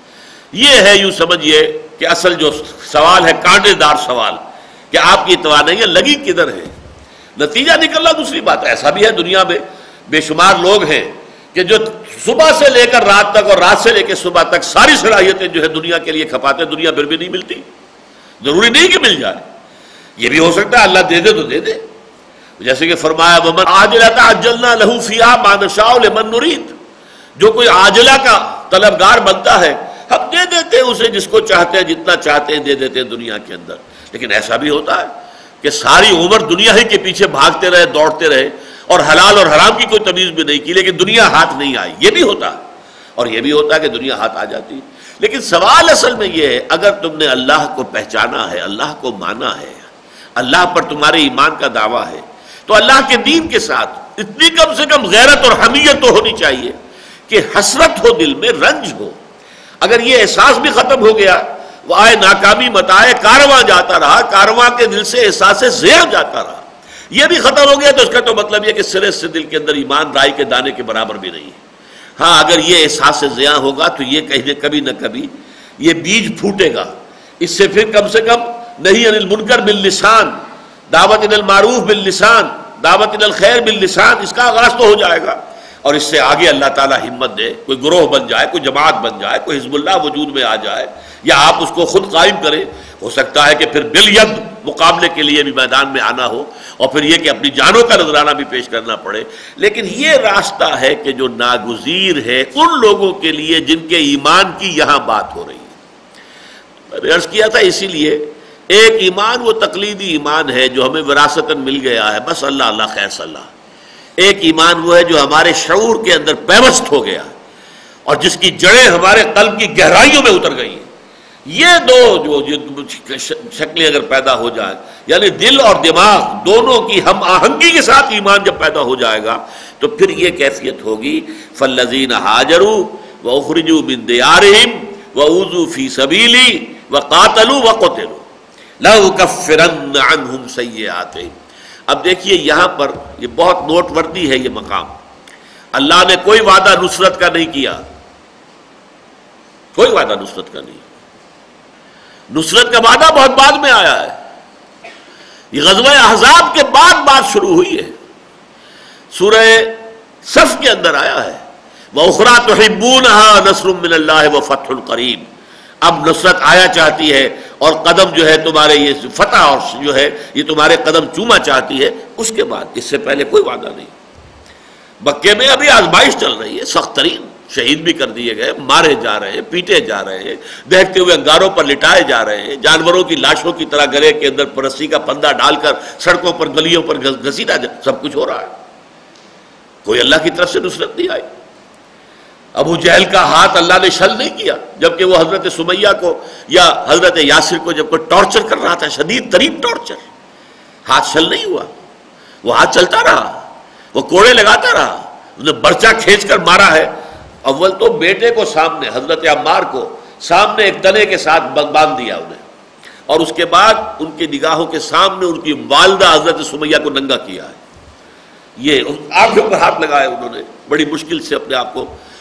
یہ ہے یوں سمجھیے کہ اصل جو سوال ہے، کانٹے دار سوال، کہ آپ کی توانائیاں لگی کدھر ہیں؟ نتیجہ نکلنا دوسری بات ہے۔ ایسا بھی ہے دنیا میں بے شمار لوگ ہیں کہ جو صبح سے لے کر رات تک اور رات سے لے کے صبح تک ساری صلاحیتیں جو ہے دنیا کے لیے کھپاتے، دنیا پھر بھی نہیں ملتی۔ ضروری نہیں کہ مل جائے، یہ بھی ہو سکتا ہے اللہ دے دے تو دے دے، جیسے کہ فرمایا وَمَنْ عَاجِلَةَ عَجَّلْنَا لَهُ فِيهَا مَا نَشَاءُ لِمَن نُرِيدُ، جو کوئی عاجلہ کا طلبگار بنتا ہے ہم دے دیتے ہیں اسے جس کو چاہتے ہیں، جتنا چاہتے ہیں دے دیتے ہیں دنیا کے اندر۔ لیکن ایسا بھی ہوتا ہے کہ ساری عمر دنیا ہی کے پیچھے بھاگتے رہے، دوڑتے رہے اور حلال اور حرام کی کوئی تمیز بھی نہیں کی، لیکن دنیا ہاتھ نہیں آئی۔ یہ بھی ہوتا ہے، اور یہ بھی ہوتا ہے کہ دنیا ہاتھ آ جاتی۔ لیکن سوال اصل میں یہ ہے، اگر تم نے اللہ کو پہچانا ہے، اللہ کو مانا ہے، اللہ پر تمہارے ایمان کا دعویٰ ہے، تو اللہ کے دین کے ساتھ اتنی کم سے کم غیرت اور حمیت تو ہونی چاہیے کہ حسرت ہو، دل میں رنج ہو۔ اگر یہ احساس بھی ختم ہو گیا، وہ آئے ناکامی متائے کارواں جاتا رہا، کارواں کے دل سے احساس زیاں جاتا رہا، یہ بھی ختم ہو گیا، تو اس کا تو مطلب یہ کہ سرے سے دل کے اندر ایمان رائی کے دانے کے برابر بھی نہیں ہے۔ ہاں اگر یہ احساس زیاں ہوگا تو یہ کہیں کبھی نہ کبھی یہ بیج پھوٹے گا، اس سے پھر کم سے کم نہی عن المنکر باللسان، دعوت الی المعروف باللسان، دعوت الی الخیر باللسان، اس کا آغاز تو ہو جائے گا، اور اس سے آگے اللہ تعالیٰ ہمت دے، کوئی گروہ بن جائے، کوئی جماعت بن جائے، کوئی حزب اللہ وجود میں آ جائے، یا آپ اس کو خود قائم کریں۔ ہو سکتا ہے کہ پھر بالید مقابلے کے لیے بھی میدان میں آنا ہو، اور پھر یہ کہ اپنی جانوں کا نذرانہ بھی پیش کرنا پڑے، لیکن یہ راستہ ہے کہ جو ناگزیر ہے ان لوگوں کے لیے جن کے ایمان کی یہاں بات ہو رہی ہے۔ میں نے عرض کیا تھا اسی لیے ایک ایمان وہ تقلیدی ایمان ہے جو ہمیں وراثتاً مل گیا ہے، بس اللہ اللہ خیر صلاح۔ ایک ایمان وہ ہے جو ہمارے شعور کے اندر پیوست ہو گیا اور جس کی جڑیں ہمارے قلب کی گہرائیوں میں اتر گئی ہیں۔ یہ دو جو شکلیں اگر پیدا ہو جائیں، یعنی دل اور دماغ دونوں کی ہم آہنگی کے ساتھ ایمان جب پیدا ہو جائے گا تو پھر یہ کیفیت ہوگی فالذین ہاجروا واخرجوا من دیارہم واوذوا فی سبیلی وقاتلوا وقتلوا لأکفرن عنہم سیئاتہم۔ اب دیکھیے یہاں پر یہ بہت نوٹ وردی ہے یہ مقام، اللہ نے کوئی وعدہ نصرت کا نہیں کیا، کوئی وعدہ نصرت کا نہیں، نصرت کا وعدہ بہت بعد میں آیا ہے، یہ غزوہ احزاب کے بعد بات شروع ہوئی ہے، سورہ صف کے اندر آیا ہے وَأُخْرَىٰ تُحِبُّونَهَا نَصْرٌ مِّنَ اللَّهِ وَفَتْحٌ قَرِيبٌ۔ اب نصرت آیا چاہتی ہے اور قدم جو ہے تمہارے یہ فتح اور جو ہے یہ تمہارے قدم چوما چاہتی ہے، اس کے بعد، اس سے پہلے کوئی وعدہ نہیں۔ مکے میں ابھی آزمائش چل رہی ہے سخت ترین، شہید بھی کر دیے گئے، مارے جا رہے ہیں، پیٹے جا رہے ہیں، دیکھتے ہوئے انگاروں پر لٹائے جا رہے ہیں، جانوروں کی لاشوں کی طرح گلے کے اندر رسی کا پندہ ڈال کر سڑکوں پر گلیوں پر گھسیٹا جا، سب کچھ ہو رہا ہے، کوئی اللہ کی طرف سے نصرت نہیں آئی۔ ابو جہل کا ہاتھ اللہ نے شل نہیں کیا، جبکہ وہ حضرت سمیہ کو یا حضرت یاسر کو جب کوئی ٹارچر کر رہا تھا، شدید ترین ٹارچر، ہاتھ شل نہیں ہوا، وہ ہاتھ چلتا رہا، وہ کوڑے لگاتا رہا، انہیں برچہ کھینچ کر مارا ہے۔ اول تو بیٹے کو سامنے، حضرت عمار کو سامنے ایک تنے کے ساتھ باندھ دیا انہیں، اور اس کے بعد ان کی نگاہوں کے سامنے ان کی والدہ حضرت سمیہ کو ننگا کیا ہے، یہ آنکھوں پر ہاتھ لگائے انہوں نے، بڑی مشکل سے اپنے آپ کو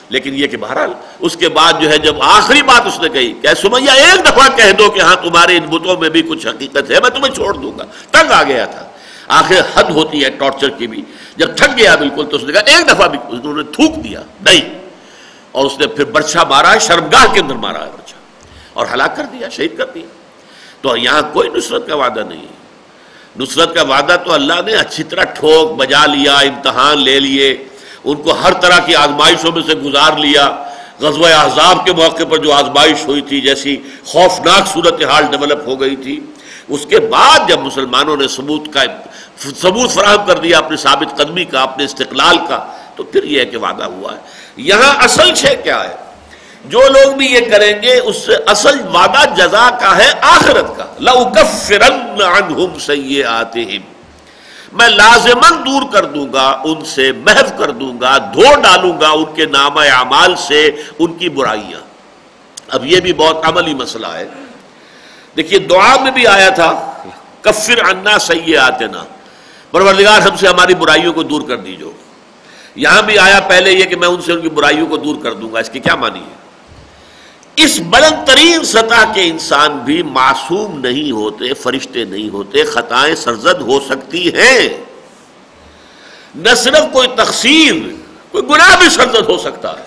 لیکن یہ کہ بہرحال اس کے بعد جو ہے جب آخری بات اس نے کہی کہ سمیہ ایک دفعہ کہہ دو کہ ہاں تمہارے ان بتوں میں بھی کچھ حقیقت ہے، میں تمہیں چھوڑ دوں گا. تنگ آ گیا تھا، آخر حد ہوتی ہے ٹارچر کی بھی. جب تھک گیا بالکل تو اس نے کہا ایک دفعہ بھی، انہوں نے تھوک دیا نہیں، اور اس نے پھر برچھا مارا ہے، شرمگاہ کے اندر مارا ہے برچھا، اور ہلاک کر دیا، شہید کر دیا. تو یہاں کوئی نصرت کا وعدہ نہیں ہے. نصرت کا وعدہ تو اللہ نے اچھی طرح ٹھوک بجا لیا، امتحان لے لیے، ان کو ہر طرح کی آزمائشوں میں سے گزار لیا. غزوہ احزاب کے موقع پر جو آزمائش ہوئی تھی، جیسی خوفناک صورتحال ڈیولپ ہو گئی تھی، اس کے بعد جب مسلمانوں نے ثبوت فراہم کر دیا اپنی ثابت قدمی کا، اپنے استقلال کا، تو پھر یہ ہے کہ وعدہ ہوا ہے. یہاں اصل شے کیا ہے؟ جو لوگ بھی یہ کریں گے اس سے اصل وعدہ جزا کا ہے، آخرت کا. لَأُكَفِّرَنَّ عَنْهُمْ سَيِّئَاتِهِمْ، میں لازماً دور کر دوں گا ان سے، محو کر دوں گا، دھو ڈالوں گا ان کے نامہ اعمال سے ان کی برائیاں. اب یہ بھی بہت عملی مسئلہ ہے. دیکھیے دعا میں بھی آیا تھا کفر عنا سیئاتنا، پروردگار ہم سے ہماری برائیوں کو دور کر دیجو. یہاں بھی آیا پہلے یہ کہ میں ان سے ان کی برائیوں کو دور کر دوں گا. اس کی کیا معنی ہے؟ اس بلند ترین سطح کے انسان بھی معصوم نہیں ہوتے، فرشتے نہیں ہوتے، خطائیں سرزد ہو سکتی ہیں. نہ صرف کوئی تقصیر، کوئی گناہ بھی سرزد ہو سکتا ہے.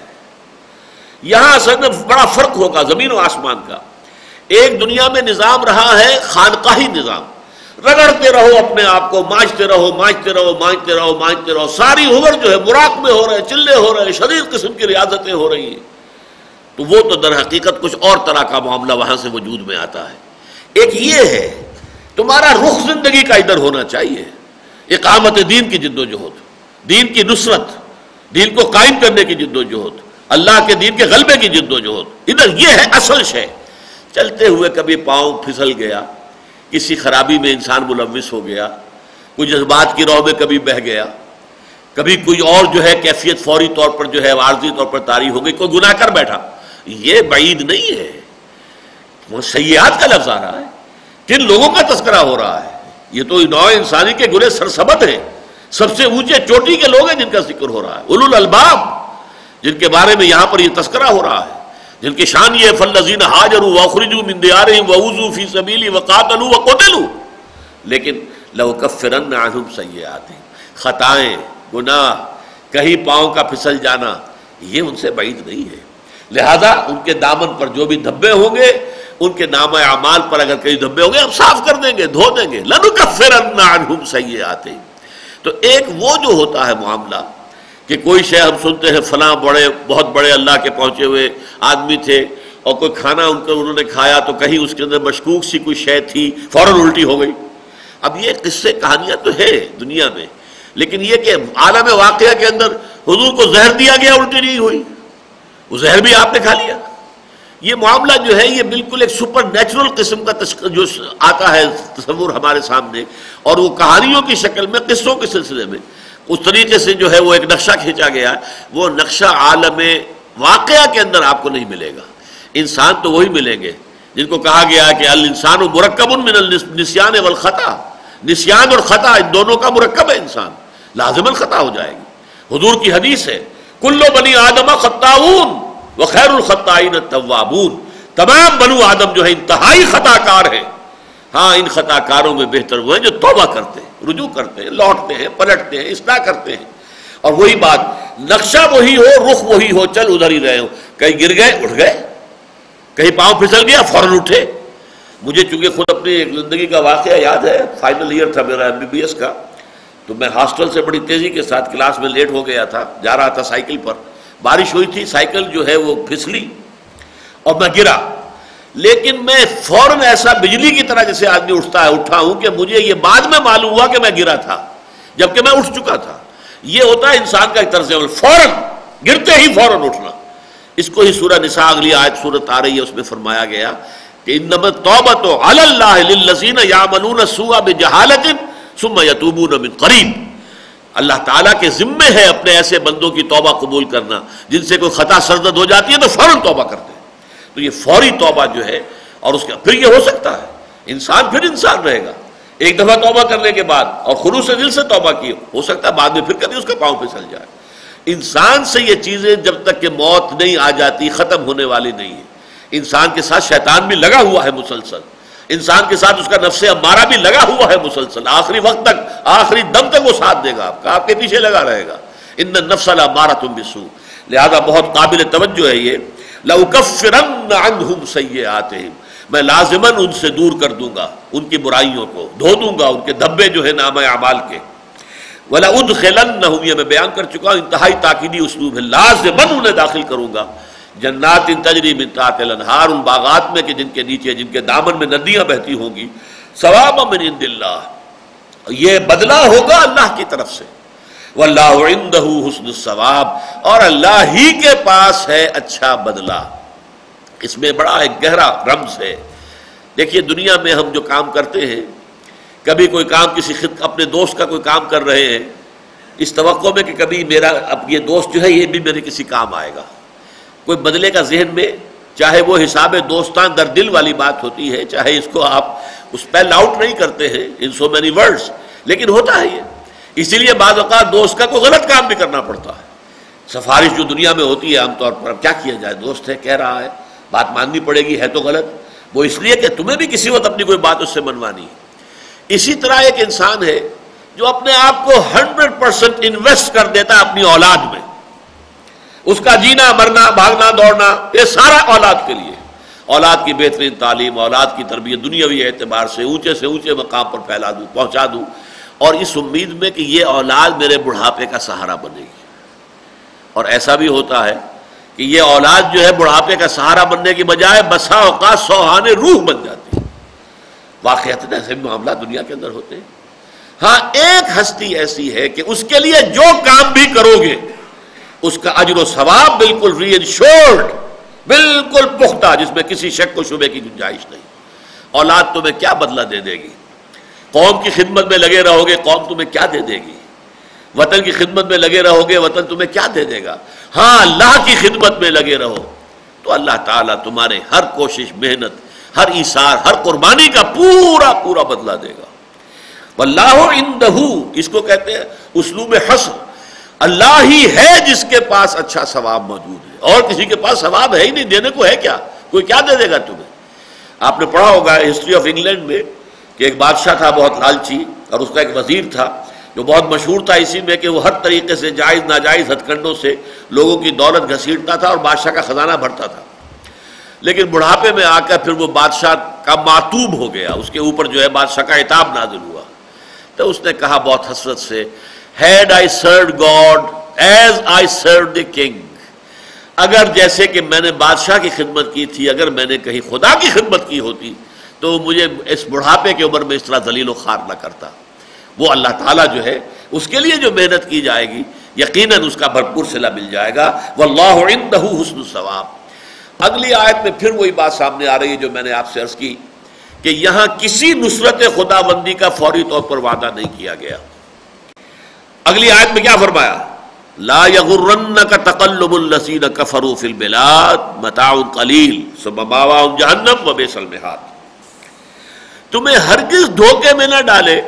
یہاں اصل میں بڑا فرق ہوگا زمین و آسمان کا. ایک دنیا میں نظام رہا ہے خانقاہی نظام، رگڑتے رہو اپنے آپ کو، مانجتے رہو مانجتے رہو مانجتے رہو مانجتے رہو، ساری عمر جو ہے مراقبے ہو رہے، چلے ہو رہے، شدید قسم کی ریاضتیں ہو رہی ہیں. تو وہ تو در حقیقت کچھ اور طرح کا معاملہ وہاں سے وجود میں آتا ہے. ایک یہ ہے تمہارا رخ زندگی کا ادھر ہونا چاہیے، اقامت دین کی جد و جہد، دین کی نصرت، دین کو قائم کرنے کی جد و جہد، اللہ کے دین کے غلبے کی جد و جہد، ادھر یہ ہے اصل شے. چلتے ہوئے کبھی پاؤں پھسل گیا، کسی خرابی میں انسان ملوث ہو گیا، کوئی جذبات کی راہ میں کبھی بہہ گیا، کبھی کوئی اور جو ہے کیفیت فوری طور پر جو ہے عارضی طور پر طاری ہو گئی، کوئی گناہ کر بیٹھا، یہ بعید نہیں ہے. وہ سیئات کا لفظ آ رہا ہے، کن لوگوں کا تذکرہ ہو رہا ہے؟ یہ تو نوع انسانی کے گناہ سرسبد ہیں، سب سے اونچے چوٹی کے لوگ ہیں جن کا ذکر ہو رہا ہے، اولو الالباب، جن کے بارے میں یہاں پر یہ تذکرہ ہو رہا ہے، جن کی شان یہ فالذین ہاجروا واخرجوا من دیارہم وأوذوا فی سبیلی وقاتلوا وقتلوا. لیکن لأکفرن عنہم سیئاتہم، خطائیں، گناہ، کہیں پاؤں کا پھسل جانا، یہ ان سے بعید نہیں ہے. لہذا ان کے دامن پر جو بھی دھبے ہوں گے، ان کے نامہ اعمال پر اگر کئی دھبے ہوں گے ہم صاف کر دیں گے، دھو دیں گے. لنکفرن عنہم سیئاتہم. تو ایک وہ جو ہوتا ہے معاملہ کہ کوئی شے ہم سنتے ہیں فلاں بہت بڑے اللہ کے پہنچے ہوئے آدمی تھے، اور کوئی کھانا انہوں نے کھایا تو کہیں اس کے اندر مشکوک سی کوئی شے تھی، فوراً الٹی ہو گئی. اب یہ قصے کہانیاں تو ہے دنیا میں، لیکن یہ کہ عالم واقعہ کے اندر حضور کو زہر دیا گیا، الٹی نہیں ہوئی، وہ زہر بھی آپ نے کھا لیا. یہ معاملہ جو ہے یہ بالکل ایک سپر نیچرل قسم کا جو آتا ہے تصور ہمارے سامنے، اور وہ کہانیوں کی شکل میں، قصوں کے سلسلے میں اس طریقے سے جو ہے وہ ایک نقشہ کھینچا گیا ہے. وہ نقشہ عالم واقعہ کے اندر آپ کو نہیں ملے گا. انسان تو وہی ملیں گے جن کو کہا گیا کہ الانسان مرکب من النسیان والخطا، نسیان اور خطا ان دونوں کا مرکب ہے انسان، لازماً خطا ہو جائے گی. حضور کی حدیث ہے کل بنی آدم خطاؤون وخیر الخطائین التوابون، تمام بنو آدم جو ہے انتہائی خطا کار ہیں، ہاں ان خطا کاروں میں بہتر وہ ہیں جو توبہ کرتے ہیں، رجوع کرتے ہیں، لوٹتے ہیں، پلٹتے ہیں، اصلاح کرتے ہیں. اور وہی بات، نقشہ وہی ہو، رخ وہی ہو، چل ادھر ہی رہے ہو، کہیں گر گئے اٹھ گئے، کہیں پاؤں پھسل گیا فوراً اٹھے. مجھے چونکہ خود اپنی ایک زندگی کا واقعہ یاد ہے، فائنل ایئر تھا میرا MBBS کا، تو میں ہاسٹل سے بڑی تیزی کے ساتھ کلاس میں لیٹ ہو گیا تھا، جا رہا تھا سائیکل پر، بارش ہوئی تھی، سائیکل جو ہے وہ پھسلی اور میں گرا. لیکن میں فوراً ایسا بجلی کی طرح جیسے آدمی اٹھتا ہے اٹھا ہوں کہ مجھے یہ بعد میں معلوم ہوا کہ میں گرا تھا، جبکہ میں اٹھ چکا تھا. یہ ہوتا ہے انسان کا ایک طرز عمل، فوراً گرتے ہی فوراً اٹھنا. اس کو ہی سورہ نساء اگلی آیت سورت آ رہی ہے، اس میں فرمایا گیا کہ انما التوبۃ علی اللہ للذین یعملون السوء بجہالۃ ثم یتوبون من قریب. اللہ تعالیٰ کے ذمے ہے اپنے ایسے بندوں کی توبہ قبول کرنا جن سے کوئی خطا سرزد ہو جاتی ہے تو فوراً توبہ کرتے ہیں. تو یہ فوری توبہ جو ہے، اور اس کا پھر یہ ہو سکتا ہے انسان پھر انسان رہے گا، ایک دفعہ توبہ کرنے کے بعد اور خلوص دل سے توبہ کی، ہو سکتا ہے بعد میں پھر کبھی اس کا پاؤں پھسل جائے. انسان سے یہ چیزیں جب تک کہ موت نہیں آ جاتی ختم ہونے والی نہیں ہے. انسان کے ساتھ شیطان بھی لگا ہوا ہے مسلسل، انسان کے ساتھ اس کا نفس امارہ بھی لگا ہوا ہے مسلسل، آخری وقت تک، آخری دم تک وہ ساتھ دے گا آپ کا، آپ کے پیچھے لگا رہے گا. ان النفس لامارۃ بالسوء. لہذا بہت قابل توجہ ہے یہ. لأکفرن عنہم سیئاتہم، میں لازماً ان سے دور کر دوں گا ان کی برائیوں کو، دھو دوں گا ان کے دھبے جو ہے نامہ اعمال کے. وَلَأُدْخِلَنَّهُمْ، یہ میں بیان کر چکا ہوں، انتہائی تاکیدی اسلوب ہے، لازماً انہیں داخل کروں گا جنات تجری من تحتها الانہار، ان باغات میں کہ جن کے نیچے، جن کے دامن میں ندیاں بہتی ہوں گی. ثوابا من عند اللہ، یہ بدلہ ہوگا اللہ کی طرف سے. واللہ عندہ حسن الثواب، اور اللہ ہی کے پاس ہے اچھا بدلہ. اس میں بڑا ایک گہرا رمز ہے. دیکھیے دنیا میں ہم جو کام کرتے ہیں، کبھی کوئی کام کسی اپنے دوست کا کوئی کام کر رہے ہیں اس توقع میں کہ کبھی میرا اب یہ دوست جو ہے یہ بھی میرے کسی کام آئے گا، کوئی بدلے کا ذہن میں، چاہے وہ حساب دوستان در دل والی بات ہوتی ہے، چاہے اس کو آپ اس پہ آؤٹ نہیں کرتے ہیں ان سو مینی ورڈز، لیکن ہوتا ہے یہ. اسی لیے بعض اوقات دوست کا کوئی غلط کام بھی کرنا پڑتا ہے. سفارش جو دنیا میں ہوتی ہے عام طور پر، اب کیا کیا جائے، دوست ہے کہہ رہا ہے، بات ماننی پڑے گی، ہے تو غلط، وہ اس لیے کہ تمہیں بھی کسی وقت اپنی کوئی بات اس سے منوانی ہے. اسی طرح ایک انسان ہے جو اپنے آپ کو 100% انویسٹ کر دیتا ہے اپنی اولاد میں، اس کا جینا مرنا بھاگنا دوڑنا یہ سارا اولاد کے لیے، اولاد کی بہترین تعلیم، اولاد کی تربیت دنیاوی اعتبار سے اونچے مقام پر پہنچا دوں، اور اس امید میں کہ یہ اولاد میرے بڑھاپے کا سہارا بنے گی. اور ایسا بھی ہوتا ہے کہ یہ اولاد جو ہے بڑھاپے کا سہارا بننے کی بجائے بسا اوقات سوہانے روح بن جاتی ہے. واقعات ایسے معاملہ دنیا کے اندر ہوتے ہیں. ہاں ایک ہستی ایسی ہے کہ اس کے لیے جو کام بھی کرو گے اس کا اجر و ثواب بالکل ری انشورڈ، بالکل پختہ، جس میں کسی شک و شبے کی گنجائش نہیں. اولاد تمہیں کیا بدلہ دے دے گی؟ قوم کی خدمت میں لگے رہو گے، قوم تمہیں کیا دے دے گی؟ وطن کی خدمت میں لگے رہو گے، وطن تمہیں کیا دے دے گا؟ ہاں اللہ کی خدمت میں لگے رہو تو اللہ تعالیٰ تمہارے ہر کوشش، محنت، ہر ایثار، ہر قربانی کا پورا بدلہ دے گا. واللہ عندہ، اس کو کہتے ہیں اسلوب حصر، اللہ ہی ہے جس کے پاس اچھا ثواب موجود ہے، اور کسی کے پاس ثواب ہے ہی نہیں، دینے کو ہے کیا، کوئی کیا دے دے گا تمہیں. آپ نے پڑھا ہوگا ہسٹری آف انگلینڈ میں کہ ایک بادشاہ تھا بہت لالچی، اور اس کا ایک وزیر تھا جو بہت مشہور تھا اسی میں کہ وہ ہر طریقے سے جائز ناجائز ہتھ کنڈوں سے لوگوں کی دولت گھسیٹتا تھا اور بادشاہ کا خزانہ بھرتا تھا. لیکن بڑھاپے میں آ کر پھر وہ بادشاہ کا معتوب ہو گیا، اس کے اوپر جو ہے بادشاہ کا عتاب نازل ہوا. تو اس نے کہا بہت حسرت سے، had I served God as I served the king، اگر جیسے کہ میں نے بادشاہ کی خدمت کی تھی، اگر میں نے کہیں خدا کی خدمت کی ہوتی تو مجھے اس بڑھاپے کی عمر میں اس طرح ذلیل و خوار نہ کرتا. وہ اللہ تعالیٰ جو ہے اس کے لیے جو محنت کی جائے گی یقیناً اس کا بھرپور صلہ مل جائے گا. واللہ عندہ حسن الثواب. اگلی آیت میں پھر وہی بات سامنے آ رہی ہے جو میں نے آپ سے عرض کی کہ یہاں کسی نصرت خداوندی کا فوری طور پر وعدہ نہیں کیا گیا. اگلی آیت میں کیا فرمایا؟ لا یغرنک تقلب الذین کفروا فی البلاد متاع قلیل ثم مأواہم جہنم وبئس المہاد. تمہیں ہرگز دھوکے میں نہ ڈالے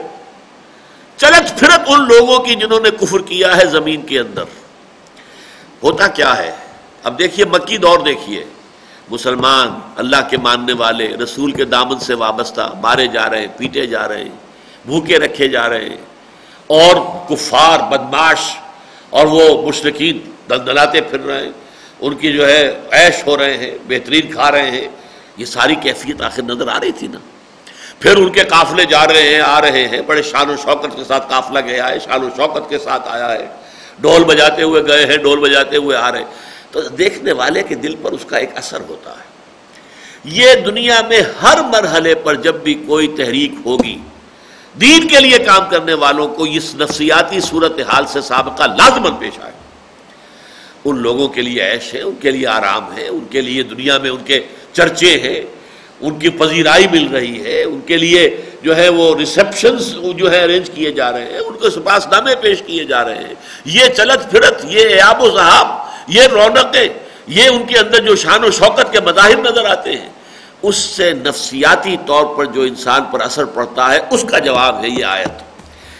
چلت پھرت ان لوگوں کی جنہوں نے کفر کیا ہے زمین کے اندر. ہوتا کیا ہے؟ اب دیکھیے مکی دور دیکھیے، مسلمان اللہ کے ماننے والے رسول کے دامن سے وابستہ مارے جا رہے ہیں، پیٹے جا رہے ہیں، بھوکے رکھے جا رہے ہیں، اور کفار بدماش اور وہ مشرکین دلدلاتے پھر رہے ہیں، ان کی جو ہے عیش ہو رہے ہیں، بہترین کھا رہے ہیں. یہ ساری کیفیت آخر نظر آ رہی تھی نا. پھر ان کے قافلے جا رہے ہیں، آ رہے ہیں، بڑے شان و شوکت کے ساتھ قافلہ گیا ہے، شان و شوکت کے ساتھ آیا ہے، ڈھول بجاتے ہوئے گئے ہیں، ڈھول بجاتے ہوئے آ رہے ہیں. تو دیکھنے والے کے دل پر اس کا ایک اثر ہوتا ہے. یہ دنیا میں ہر مرحلے پر جب بھی کوئی تحریک ہوگی، دین کے لیے کام کرنے والوں کو اس نفسیاتی صورتحال سے سابقہ لازماً پیش آئے. ان لوگوں کے لیے عیش ہے، ان کے لیے آرام ہے، ان کے لیے دنیا میں ان کے چرچے ہیں، ان کی پذیرائی مل رہی ہے، ان کے لیے جو ہے وہ ریسیپشنز جو ہے ارینج کیے جا رہے ہیں، ان کو سپاس نامے پیش کیے جا رہے ہیں. یہ چلت پھرت، یہ ایاب و ذہاب، یہ رونقیں، یہ ان کے اندر جو شان و شوکت کے مظاہر نظر آتے ہیں، اس سے نفسیاتی طور پر جو انسان پر اثر پڑتا ہے اس کا جواب ہے یہ آیت.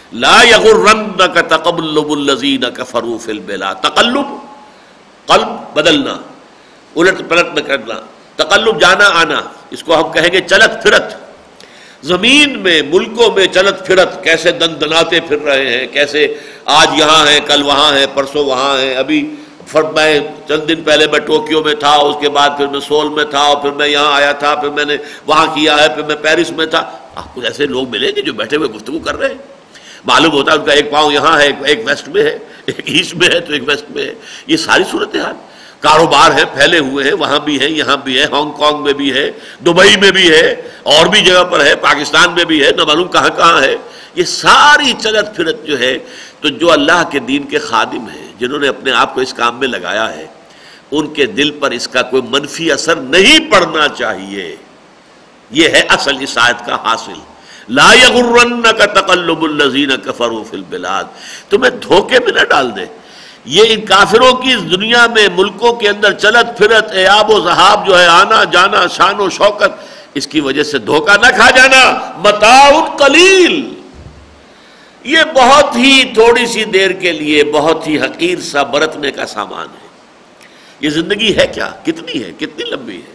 لا یغرنک تقلب الذین کفروا فی البلاد. تقلب قلب بدلنا، الٹ پلٹ نہ کرنا. تقلب جانا آنا، اس کو ہم کہیں گے چلت پھرت. زمین میں ملکوں میں چلت پھرت، کیسے دن دناتے پھر رہے ہیں، کیسے آج یہاں ہیں کل وہاں ہیں پرسوں وہاں ہیں. ابھی میں چند دن پہلے میں ٹوکیو میں تھا، اس کے بعد پھر میں سول میں تھا، اور پھر میں یہاں آیا تھا، پھر میں نے وہاں کیا ہے، پھر میں پیرس میں تھا. آپ کو ایسے لوگ ملیں گے جو بیٹھے ہوئے گفتگو کر رہے ہیں. معلوم ہوتا ہے ان کا ایک پاؤں یہاں ہے، ایک ویسٹ میں ہے، ایک ایسٹ میں ہے تو ایک ویسٹ میں ہے. یہ ساری صورتحال. کاروبار ہے پھیلے ہوئے ہیں، وہاں بھی ہے یہاں بھی ہے، ہانگ کانگ میں بھی ہے، دبئی میں بھی ہے، اور بھی جگہ پر ہے، پاکستان میں بھی ہے، نہ معلوم کہاں کہاں ہے. یہ ساری چلت پھرت جو ہے، تو جو اللہ کے دین کے خادم ہیں، جنہوں نے اپنے آپ کو اس کام میں لگایا ہے، ان کے دل پر اس کا کوئی منفی اثر نہیں پڑنا چاہیے. یہ ہے اصل اس آیت کا حاصل. لا یغرنک تقلب الذین کفروا فی البلاد. تمہیں دھوکے میں نہ ڈال دے. یہ ان کافروں کی اس دنیا میں ملکوں کے اندر چلت پھرت، ایاب و ذہاب جو ہے، آنا جانا، شان و شوکت، اس کی وجہ سے دھوکہ نہ کھا جانا. متاع قلیل، یہ بہت ہی تھوڑی سی دیر کے لیے بہت ہی حقیر سا برتنے کا سامان ہے. یہ زندگی ہے کیا؟ کتنی ہے؟ کتنی لمبی ہے؟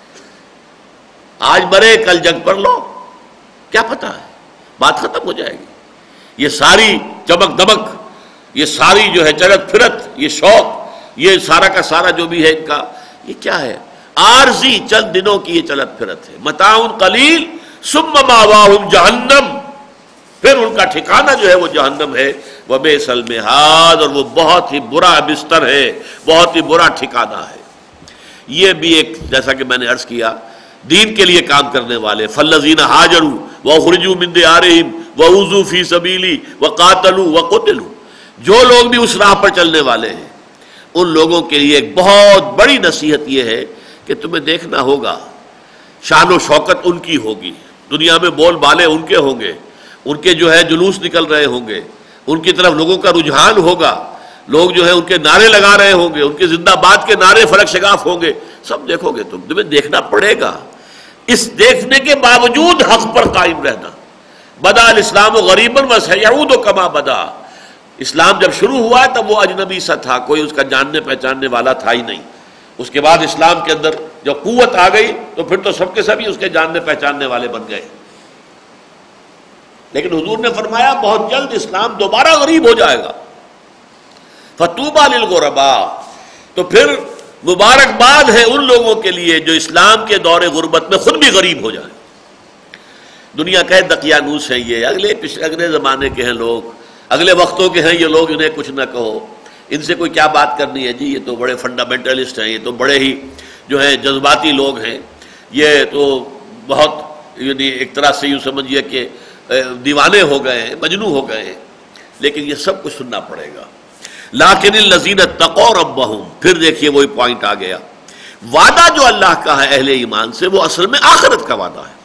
آج مرے کل جنگ پر لو، کیا پتہ ہے، بات ختم ہو جائے گی. یہ ساری چمک دمک، یہ ساری جو ہے چلت پھرت، یہ شوق، یہ سارا کا سارا جو بھی ہے ان کا، یہ کیا ہے؟ عارضی چند دنوں کی یہ چلت پھرت ہے. متاع قلیل ثم مأواہم جہنم، پھر ان کا ٹھکانہ جو ہے وہ جہنم ہے. وبئس المہاد، اور وہ بہت ہی برا بستر ہے، بہت ہی برا ٹھکانہ ہے. یہ بھی ایک، جیسا کہ میں نے عرض کیا، دین کے لیے کام کرنے والے، فالذین ہاجروا واخرجوا من دیارہم واوذوا فی سبیلی وقاتلوا وقتلوا، جو لوگ بھی اس راہ پر چلنے والے ہیں، ان لوگوں کے لیے ایک بہت بڑی نصیحت یہ ہے کہ تمہیں دیکھنا ہوگا، شان و شوکت ان کی ہوگی، دنیا میں بول بالے ان کے ہوں گے، ان کے جو ہے جلوس نکل رہے ہوں گے، ان کی طرف لوگوں کا رجحان ہوگا، لوگ جو ہے ان کے نعرے لگا رہے ہوں گے، ان کے زندہ باد کے نعرے فلک شگاف ہوں گے. سب دیکھو گے، تمہیں دیکھنا پڑے گا. اس دیکھنے کے باوجود حق پر قائم رہنا. بدا الاسلام غریبا وسیعود کما بدا. اسلام جب شروع ہوا تب وہ اجنبی سا تھا، کوئی اس کا جاننے پہچاننے والا تھا ہی نہیں. اس کے بعد اسلام کے اندر جب قوت آ گئی تو پھر تو سب کے سبھی اس کے جاننے پہچاننے والے بن گئے. لیکن حضور نے فرمایا بہت جلد اسلام دوبارہ غریب ہو جائے گا. فطوبی للغرباء، تو پھر مبارکباد ہے ان لوگوں کے لیے جو اسلام کے دور غربت میں خود بھی غریب ہو جائیں. دنیا کا دقیانوس ہیں یہ، اگلے زمانے کے ہیں لوگ، اگلے وقتوں کے ہیں یہ لوگ، انہیں کچھ نہ کہو، ان سے کوئی کیا بات کرنی ہے جی، یہ تو بڑے فنڈامنٹلسٹ ہیں، یہ تو بڑے ہی جو ہیں جذباتی لوگ ہیں، یہ تو بہت یعنی ایک طرح سے یوں سمجھیے کہ دیوانے ہو گئے ہیں، مجنو ہو گئے ہیں. لیکن یہ سب کچھ سننا پڑے گا. لیکن الذین اتقوا ربہم، پھر دیکھیے وہی پوائنٹ آ گیا. وعدہ جو اللہ کا ہے اہل ایمان سے، وہ اصل میں آخرت کا وعدہ ہے،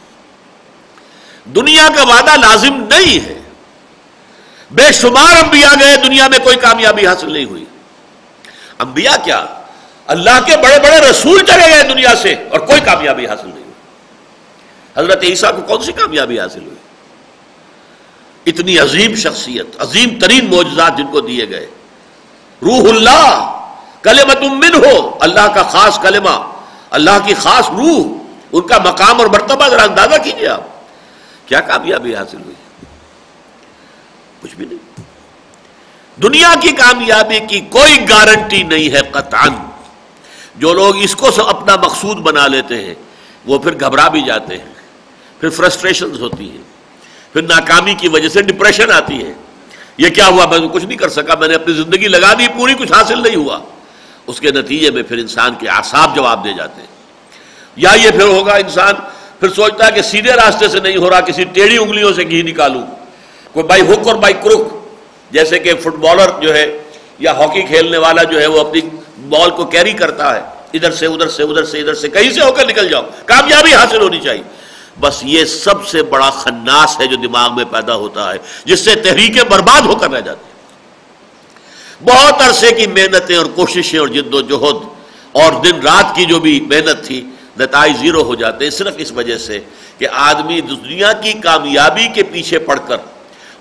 دنیا کا وعدہ لازم نہیں ہے. بے شمار انبیاء گئے، دنیا میں کوئی کامیابی حاصل نہیں ہوئی. انبیاء کیا، اللہ کے بڑے بڑے رسول چلے گئے دنیا سے اور کوئی کامیابی حاصل نہیں ہوئی. حضرت عیسیٰ کو کون سی کامیابی حاصل ہوئی؟ اتنی عظیم شخصیت، عظیم ترین معجزات جن کو دیے گئے. روح اللہ، کلمۃ منہ، اللہ کا خاص کلمہ، اللہ کی خاص روح، ان کا مقام اور مرتبہ ذرا اندازہ کیجئے آپ. کیا کامیابی حاصل ہوئی؟ کچھ بھی نہیں. دنیا کی کامیابی کی کوئی گارنٹی نہیں ہے قطعاً. جو لوگ اس کو اپنا مقصود بنا لیتے ہیں وہ پھر گھبرا بھی جاتے ہیں، پھر فرسٹریشنز ہوتی ہیں، پھر ناکامی کی وجہ سے ڈپریشن آتی ہے. یہ کیا ہوا، میں کچھ نہیں کر سکا، میں نے اپنی زندگی لگا دی پوری، کچھ حاصل نہیں ہوا. اس کے نتیجے میں پھر انسان کے اعصاب جواب دے جاتے ہیں. یا یہ پھر ہوگا انسان پھر سوچتا ہے کہ سیدھے راستے سے نہیں ہو رہا، کسی ٹیڑھی انگلیوں سے گھی نکالوں، کوئی بائی ہک اور بائی کروک. جیسے کہ فٹ بالر جو ہے یا ہاکی کھیلنے والا جو ہے وہ اپنی بال کو کیری کرتا ہے، ادھر سے ادھر سے ادھر سے ادھر سے، کہیں سے ہو کر نکل جاؤ، کامیابی حاصل ہونی چاہیے. بس یہ سب سے بڑا خناس ہے جو دماغ میں پیدا ہوتا ہے، جس سے تحریکیں برباد ہو کر رہ جاتی ہیں. بہت عرصے کی محنتیں اور کوششیں اور جد و جہد اور دن رات کی جو بھی محنت تھی، نتائج زیرو ہو جاتے ہیں، صرف اس وجہ سے کہ آدمی دنیا کی کامیابی کے پیچھے پڑ کر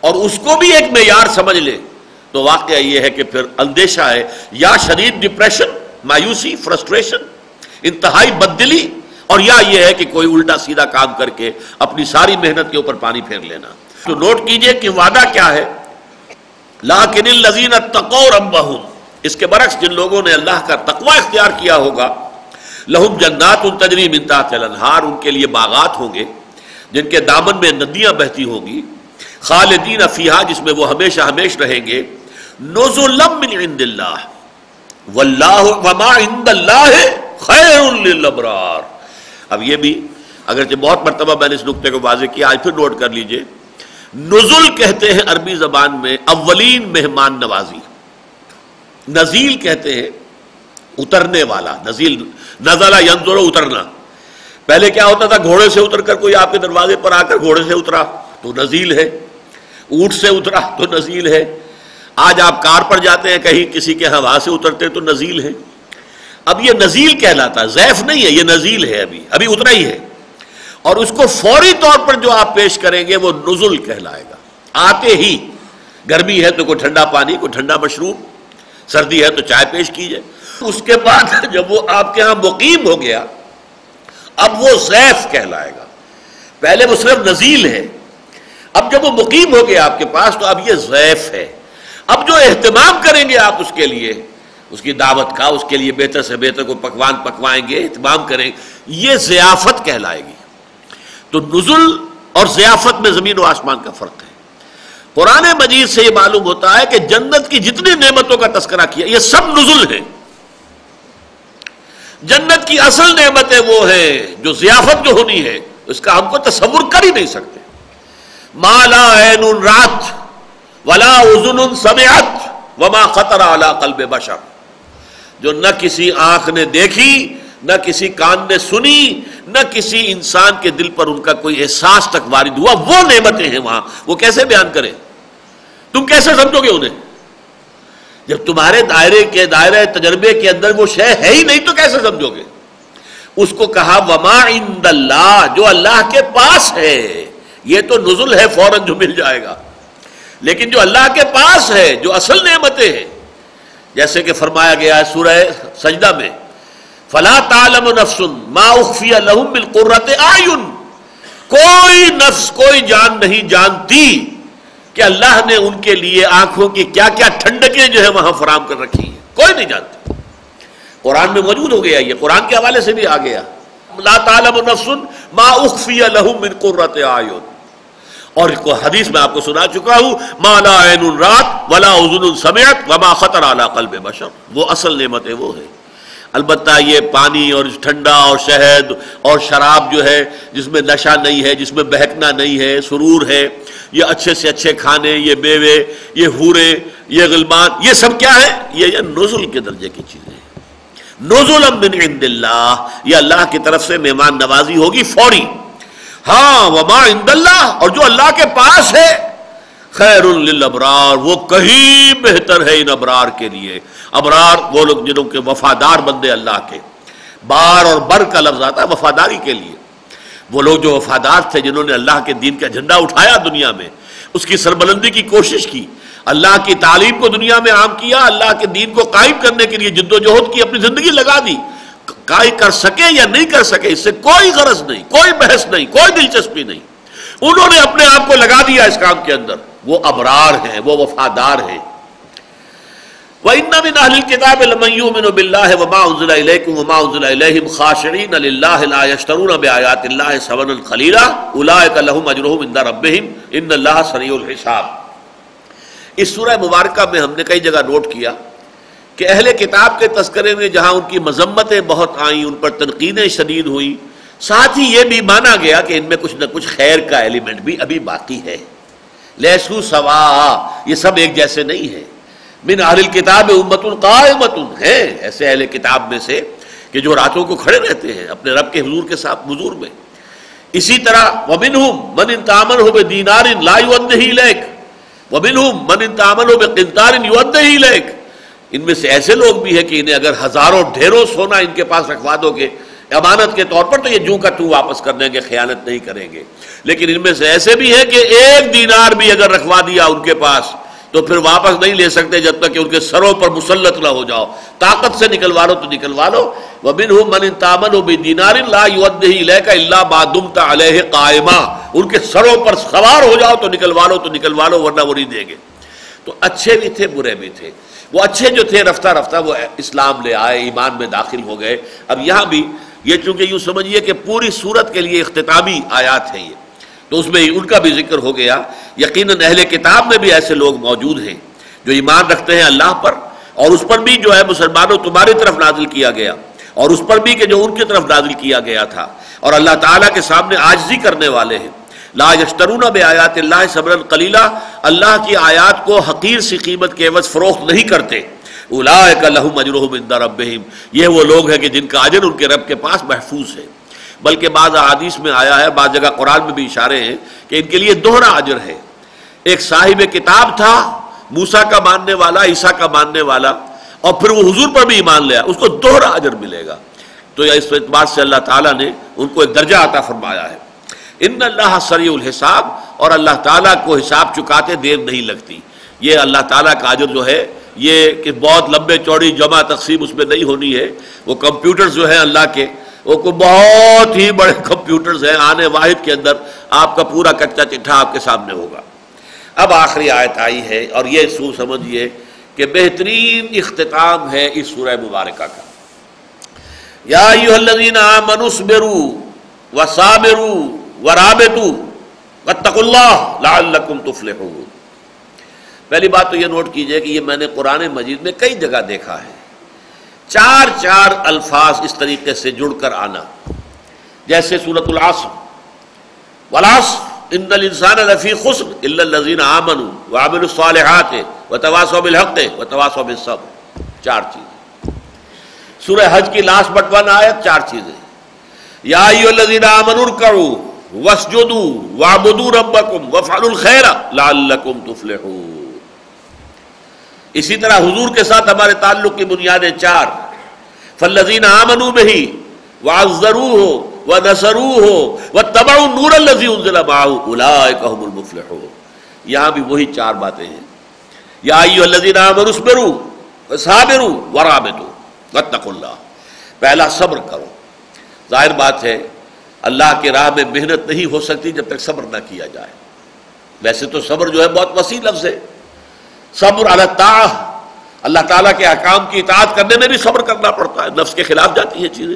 اور اس کو بھی ایک معیار سمجھ لے تو واقعہ یہ ہے کہ پھر اندیشہ ہے یا شدید ڈپریشن، مایوسی، فرسٹریشن، انتہائی بددلی، اور یا یہ ہے کہ کوئی الٹا سیدھا کام کر کے اپنی ساری محنت کے اوپر پانی پھیر لینا۔ تو نوٹ کیجئے کہ وعدہ کیا ہے، لیکن الذین اتقوا ربہم، اس کے برعکس جن لوگوں نے اللہ کا تقوی اختیار کیا ہوگا، لہم جنات تجری من تحتہا الانہار، ان کے لیے باغات ہوں گے جن کے دامن میں ندیاں بہتی ہوں گی، خالدین فیہا، جس میں وہ ہمیشہ ہمیش رہیں گے، نزلا من عند اللہ واللہ وما عند اللہ خیر للابرار۔ اب یہ بھی اگرچہ بہت مرتبہ میں نے اس نقطے کو واضح کیا، آج پھر نوٹ کر لیجئے، نزل کہتے ہیں عربی زبان میں اولین مہمان نوازی، نزیل کہتے ہیں اترنے والا، نزیل، نزلہ ینزل، اترنا۔ پہلے کیا ہوتا تھا، گھوڑے سے اتر کر کوئی آپ کے دروازے پر آ کر گھوڑے سے اترا تو نزیل ہے، اونٹ سے اترا تو نزیل ہے، آج آپ کار پر جاتے ہیں کہیں کسی کے ہوا سے اترتے تو نزیل ہے۔ اب یہ نزیل کہلاتا ہے، ضیف نہیں ہے، یہ نزیل ہے، ابھی اترا ہی ہے، اور اس کو فوری طور پر جو آپ پیش کریں گے وہ نزل کہلائے گا۔ آتے ہی گرمی ہے تو کوئی ٹھنڈا پانی، کوئی ٹھنڈا مشروب، سردی ہے تو چائے پیش کیجئے۔ اس کے بعد جب وہ آپ کے ہاں مقیم ہو گیا اب وہ ضیف کہلائے گا، پہلے وہ صرف نزیل ہے، اب جب وہ مقیم ہو گیا آپ کے پاس تو اب یہ ضیف ہے۔ اب جو اہتمام کریں گے آپ اس کے لیے، اس کی دعوت کا، اس کے لیے بہتر سے بہتر کوئی پکوان پکوائیں گے، اہتمام کریں گے، یہ ضیافت کہلائے گی۔ تو نزل اور ضیافت میں زمین و آسمان کا فرق ہے۔ قرآن مجید سے یہ معلوم ہوتا ہے کہ جنت کی جتنی نعمتوں کا تذکرہ کیا یہ سب نزل ہیں۔ جنت کی اصل نعمتیں وہ ہیں جو ضیافت جو ہونی ہے اس کا ہم کو تصور کر ہی نہیں سکتے۔ ما لا عین رات ولا اذن سمعت وما خطر علی قلب بشر، جو نہ کسی آنکھ نے دیکھی، نہ کسی کان نے سنی، نہ کسی انسان کے دل پر ان کا کوئی احساس تک وارد ہوا، وہ نعمتیں ہیں وہاں، وہ کیسے بیان کریں؟ تم کیسے سمجھو گے انہیں جب تمہارے دائرے تجربے کے اندر وہ شے ہے ہی نہیں تو کیسے سمجھو گے؟ اس کو کہا وما عند اللہ، جو اللہ کے پاس ہے، یہ تو نزل ہے فوراً جو مل جائے گا، لیکن جو اللہ کے پاس ہے، جو اصل نعمتیں ہیں، جیسے کہ فرمایا گیا ہے سورہ سجدہ میں، فلا تعلم نفس ما اخفی لهم من قرۃ اعین، کوئی نفس، کوئی جان نہیں جانتی کہ اللہ نے ان کے لیے آنکھوں کی کیا کیا ٹھنڈکیں جو ہے وہاں فراہم کر رکھی ہیں، کوئی نہیں جانتی۔ قرآن میں موجود ہو گیا، یہ قرآن کے حوالے سے بھی آ گیا، لا تعلم نفس ما اخفی لهم من قرۃ اعین، اور حدیث میں آپ کو سنا چکا ہوں، ما لا عین رات ولا اذن سمعت وما خطر علی قلب بشر، وہ اصل نعمتیں وہ ہیں۔ البتہ یہ پانی اور ٹھنڈا اور شہد اور شراب جو ہے جس میں نشہ نہیں ہے، جس میں بہکنا نہیں ہے، سرور ہے، یہ اچھے سے اچھے کھانے، یہ میوے، یہ حوریں، یہ غلمان، یہ سب کیا ہے؟ یہ نزل کے درجے کی چیزیں ہیں۔ نزلا من عند اللہ، یہ اللہ کی طرف سے مہمان نوازی ہوگی فوری۔ ہاں وما عند اللہ، اور جو اللہ کے پاس ہے، خیر للابرار، وہ کہیں بہتر ہے ان ابرار کے لیے۔ ابرار وہ لوگ جنہوں کے وفادار بندے اللہ کے، بار اور بر کا لفظ آتا ہے وفاداری کے لیے، وہ لوگ جو وفادار تھے، جنہوں نے اللہ کے دین کا جھنڈا اٹھایا دنیا میں، اس کی سربلندی کی کوشش کی، اللہ کی تعلیم کو دنیا میں عام کیا، اللہ کے دین کو قائم کرنے کے لیے جد و جہد کی، اپنی زندگی لگا دی۔ قائم کر سکے یا نہیں کر سکے اس سے کوئی غرض نہیں، کوئی بحث نہیں، کوئی دلچسپی نہیں، انہوں نے اپنے آپ کو لگا دیا اس کام کے اندر، وہ ابرار ہیں، وہ وفادار ہیں۔ وَإِنَّ مِنْ أَهْلِ الْكِتَابِ لَمَنْ يُؤْمِنُ بِاللَّهِ وَمَا أُنزِلَ إِلَيْكُمْ وَمَا أُنزِلَ إِلَيْهِمْ خَاشِعِينَ لِلَّهِ لَا يَشْتَرُونَ بِآيَاتِ اللَّهِ ثَمَنًا قَلِيلًا أُولَٰئِكَ لَهُمْ أَجْرُهُمْ عِندَ رَبِّهِمْ إِنَّ اللَّهَ سَرِيعُ الْحِسَابِ۔ اس سورہ مبارکہ میں ہم نے کئی جگہ نوٹ کیا کہ اہل کتاب کے تذکرے میں جہاں ان کی مذمتیں بہت آئیں، ان پر تنقیدیں شدید ہوئیں، ساتھ ہی یہ بھی مانا گیا کہ ان میں کچھ نہ کچھ خیر کا ایلیمنٹ بھی ابھی باقی ہے۔ لیسو سوا، یہ سب ایک جیسے نہیں ہیں۔ من اہل الکتاب امۃ قائمۃ، ہیں ایسے اہل کتاب میں سے کہ جو راتوں کو کھڑے رہتے ہیں اپنے رب کے حضور کے ساتھ حضور میں۔ اسی طرح ومنہم من ان تامنہ بدینار لا یؤدہ الیک ومنہم من ان تامنہ بقنطار یؤدہ الیک، ان میں سے ایسے لوگ بھی ہیں کہ انہیں اگر ہزاروں ڈھیروں سونا ان کے پاس رکھوا دو گے، امانت کے طور پر تو یہ جوں کا توں واپس کر دیں گے، خیانت نہیں کریں گے. لیکن ان میں سے ایسے بھی ہیں کہ 1 دینار بھی اگر رکھوا دیا ان کے پاس تو پھر واپس نہیں لے سکتے جب تک کہ ان کے سروں پر مسلط نہ ہو جاؤ. طاقت سے نکلوا لو تو نکلوا لو. وَمِنْهُمْ مَنْ إِنْ تَأْمَنْهُ بِدِينَارٍ لَا يُؤَدِّهُ إِلَيْكَ إِلَّا مَا دُمْتَ عَلَيْهِ قَائِمًا. ان کے سروں پر سوار ہو جاؤ تو نکلوا لو ورنہ وہ نہیں دیں گے. تو اچھے بھی تھے برے بھی تھے. وہ اچھے جو تھے رفتہ رفتہ وہ اسلام لے آئے، ایمان میں داخل ہو گئے. اب یہاں بھی یہ چونکہ یوں سمجھیے کہ پوری سورت کے لیے اختتامی آیات ہیں یہ، تو اس میں ان کا بھی ذکر ہو گیا. یقیناً اہل کتاب میں بھی ایسے لوگ موجود ہیں جو ایمان رکھتے ہیں اللہ پر، اور اس پر بھی جو ہے مسلمانوں تمہاری طرف نازل کیا گیا، اور اس پر بھی کہ جو ان کی طرف نازل کیا گیا تھا، اور اللہ تعالیٰ کے سامنے عاجزی کرنے والے ہیں. لا یشترون بآیات اللہ ثمنا قلیلا، اللہ کی آیات کو حقیر سی قیمت کے عوض فروخت نہیں کرتے. اولئک لہم اجرہم عند ربہم، یہ وہ لوگ ہیں کہ جن کا اجر ان کے رب کے پاس محفوظ ہے. بلکہ بعض احادیث میں آیا ہے، بعض جگہ قرآن میں بھی اشارے ہیں کہ ان کے لیے دوہرا اجر ہے. ایک صاحب کتاب تھا، موسیٰ کا ماننے والا، عیسیٰ کا ماننے والا، اور پھر وہ حضور پر بھی ایمان لیا، اس کو دوہرا اجر ملے گا. تو اس اعتبار سے اللہ تعالیٰ نے ان کو ایک درجہ عطا فرمایا ہے. ان اللہ سریع الحساب، اور اللہ تعالیٰ کو حساب چکاتے دیر نہیں لگتی. یہ اللہ تعالیٰ کا اجر جو ہے یہ کہ بہت لمبے چوڑی جمع تقسیم اس میں نہیں ہونی ہے. وہ کمپیوٹرز جو ہیں اللہ کے، وہ کو بہت ہی بڑے کمپیوٹرز ہیں، آنے واحد کے اندر آپ کا پورا کچا چٹھا آپ کے سامنے ہوگا. اب آخری آیت آئی ہے، اور یہ سمجھیے کہ بہترین اختتام ہے اس سورہ مبارکہ کا. یا ایھا الذین آمنوا اصبروا وصابروا ورابطوا واتقوا اللہ لعلکم تفلحون. پہلی بات تو یہ نوٹ کیجئے کہ یہ میں نے قرآن مجید میں کئی جگہ دیکھا ہے، 4 الفاظ اس طریقے سے جڑ کر آنا. جیسے سورۃ العصر، والعصر ان الانسان لفی خسر الا الذین آمنوا وعملوا الصالحات وتواصوا بالحق وتواصوا بالصبر. 4 چیزیں. سورہ حج کی لاسٹ بٹ 1 آیت 4 چیزیں. یا ایھا الذین آمنوا ارکعوا واسجدوا واعبدوا ربکم وافعلوا الخیر لعلکم تفلحون. اسی طرح حضور کے ساتھ ہمارے تعلق کی بنیادیں 4. فالذین آمنوا بہ وعزروہ ونصروہ واتبعوا النور الذی انزل معہ اولئک هم المفلحون. یہاں بھی وہی 4 باتیں ہیں. یا ایھا الذین آمنوا اصبروا وصابروا ورابطوا واتقوا اللہ. پہلا صبر کرو. ظاہر بات ہے اللہ کی راہ میں محنت نہیں ہو سکتی جب تک صبر نہ کیا جائے. ویسے تو صبر جو ہے بہت وسیع لفظ ہے. صبر علی الطاعہ، اللہ تعالیٰ کے احکام کی اطاعت کرنے میں بھی صبر کرنا پڑتا ہے، نفس کے خلاف جاتی ہیں چیزیں.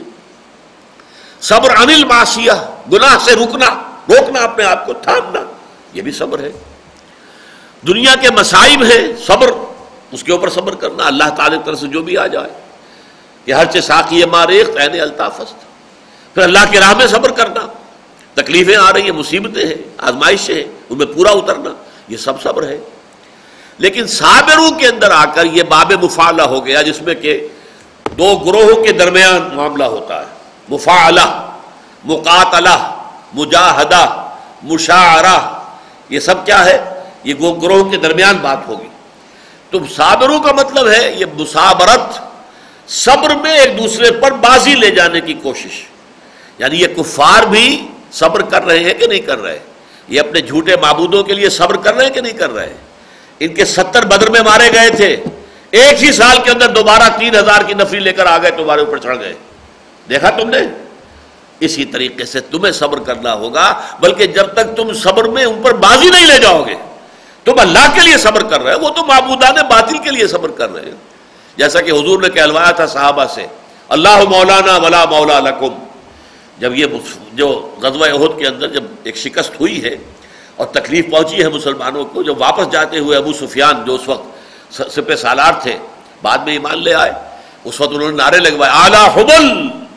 صبر عن المعصیہ، گناہ سے روکنا اپنے آپ کو، تھامنا، یہ بھی صبر ہے. دنیا کے مصائب ہیں، صبر، اس کے اوپر صبر کرنا، اللہ تعالیٰ کی طرف سے جو بھی آ جائے. یہ ہر چیز ساقی ماریخت عین الطافست. پھر اللہ کی راہ میں صبر کرنا، تکلیفیں آ رہی ہیں، مصیبتیں ہیں، آزمائشیں ہیں، ان میں پورا اترنا، یہ سب صبر ہے. لیکن صابروں کے اندر آ کر یہ باب مفاعلہ ہو گیا، جس میں کہ 2 گروہوں کے درمیان معاملہ ہوتا ہے. مفاعلہ، مقاتلہ، مجاہدہ، مشاعرہ، یہ سب کیا ہے؟ یہ گروہوں کے درمیان بات ہوگی. تو صابروں کا مطلب ہے یہ مصابرت، صبر میں ایک دوسرے پر بازی لے جانے کی کوشش. یعنی یہ کفار بھی صبر کر رہے ہیں کہ نہیں کر رہے؟ یہ اپنے جھوٹے معبودوں کے لیے صبر کر رہے ہیں کہ نہیں کر رہے؟ ان کے 70 بدر میں مارے گئے تھے، ایک ہی سال کے اندر دوبارہ 3000 کی نفری لے کر آ گئے، تمہارے اوپر چڑھ گئے. دیکھا تم نے؟ اسی طریقے سے تمہیں صبر کرنا ہوگا. بلکہ جب تک تم صبر میں ان پر بازی نہیں لے جاؤ گے، تم اللہ کے لیے صبر کر رہے ہو، وہ تو معبودان باطل کے لیے صبر کر رہے ہیں. جیسا کہ حضور نے کہلوایا تھا صحابہ سے، اللہ مولانا ولا مولا لکم. جب یہ جو غزوہ احد کے اندر جب ایک شکست ہوئی ہے اور تکلیف پہنچی ہے مسلمانوں کو، جب واپس جاتے ہوئے ابو سفیان جو اس وقت سپہ سالار تھے، بعد میں ایمان لے آئے، اس وقت انہوں نے نعرے لگوائے اعلی حبل.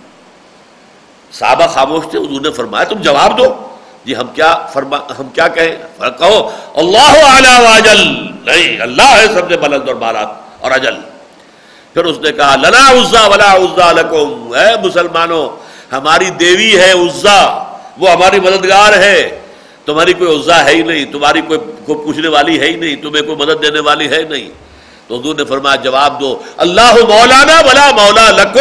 صحابہ خاموش تھے. حضور نے فرمایا تم جواب دو. جی ہم کیا کہیں؟ کہو اللہ اعلی واجل. نہیں، اللہ ہے سب سے بلند اور بالا اور اجل. پھر اس نے کہا لنا عزا ولا عزا لکم. اے مسلمانوں، ہماری دیوی ہے عزا، وہ ہماری مددگار ہے، تمہاری کوئی عزا ہے ہی نہیں، تمہاری کوئی پوچھنے والی ہے ہی نہیں، تمہیں کوئی مدد دینے والی ہے نہیں. تو حضور نے فرمایا جواب دو اللہ مولانا ولا مولا لکم.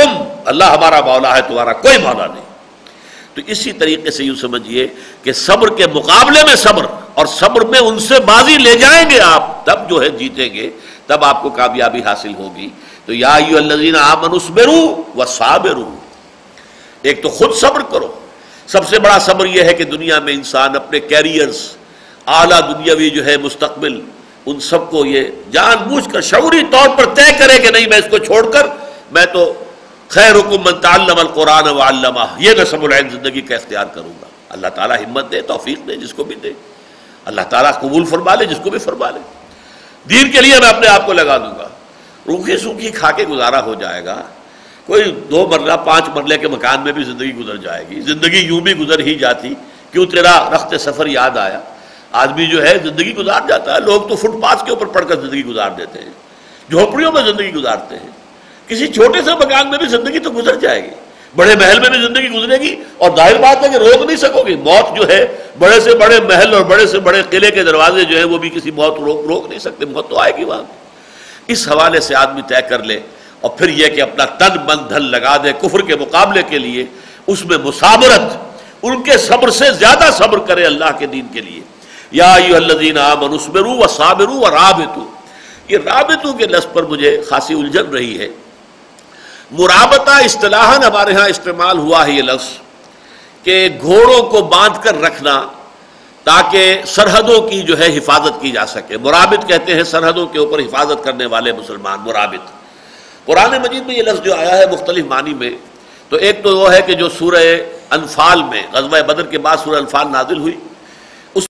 اللہ ہمارا مولا ہے، تمہارا کوئی مولا نہیں۔ تو اسی طریقے سے یوں سمجھیے کہ صبر کے مقابلے میں صبر، اور صبر میں ان سے بازی لے جائیں گے آپ، تب جو ہے جیتیں گے، تب آپ کو کامیابی حاصل ہوگی۔ تو یا ایھا الذین آمنوا اصبروا وصابروا، ایک تو خود صبر کرو۔ سب سے بڑا صبر یہ ہے کہ دنیا میں انسان اپنے کیریئرز، اعلیٰ دنیاوی جو ہے مستقبل، ان سب کو یہ جان بوجھ کر شعوری طور پر طے کرے کہ نہیں، میں اس کو چھوڑ کر میں تو خیرکم من تعلم القرآن وعلمہ، یہ نصب العین زندگی کا اختیار کروں گا۔ اللہ تعالیٰ ہمت دے، توفیق دے جس کو بھی دے، اللہ تعالیٰ قبول فرما لے جس کو بھی فرما لے۔ دین کے لیے میں اپنے آپ کو لگا دوں گا، روکھی سوکھی کھا کے گزارا ہو جائے گا، کوئی 2 مرلہ 5 مرلے کے مکان میں بھی زندگی گزر جائے گی، زندگی یوں بھی گزر ہی جاتی۔ کیوں تیرا رخت سفر یاد آیا؟ آدمی جو ہے زندگی گزار جاتا ہے، لوگ تو فٹ پاتھ کے اوپر پڑھ کر زندگی گزار دیتے ہیں، جھوپڑیوں میں زندگی گزارتے ہیں، کسی چھوٹے سے مکان میں بھی زندگی تو گزر جائے گی، بڑے محل میں بھی زندگی گزرے گی، اور ظاہر بات ہے کہ روک نہیں سکو گی موت جو ہے، بڑے سے بڑے محل اور بڑے سے بڑے قلعے کے دروازے جو ہیں وہ بھی کسی موت روک نہیں سکتے، موت تو آئے گی وہاں۔ اس حوالے سے آدمی طے کر لے، اور پھر یہ کہ اپنا تن من دھن لگا دے کفر کے مقابلے کے لیے، اس میں مثابرت، ان کے صبر سے زیادہ صبر کرے اللہ کے دین کے لیے۔ یا ایھا الذین آمنوا اصبروا وصابروا ورابطوا، یہ رابطوں کے لفظ پر مجھے خاصی الجھن رہی ہے۔ مرابطہ اصطلاحاً ہمارے ہاں استعمال ہوا ہے یہ لفظ کہ گھوڑوں کو باندھ کر رکھنا تاکہ سرحدوں کی جو ہے حفاظت کی جا سکے۔ مرابط کہتے ہیں سرحدوں کے اوپر حفاظت کرنے والے مسلمان، مرابط۔ قرآن مجید میں یہ لفظ جو آیا ہے مختلف معنی میں، تو ایک تو وہ ہے کہ جو سورہ انفال میں، غزوہ بدر کے بعد سورہ انفال نازل ہوئی، اس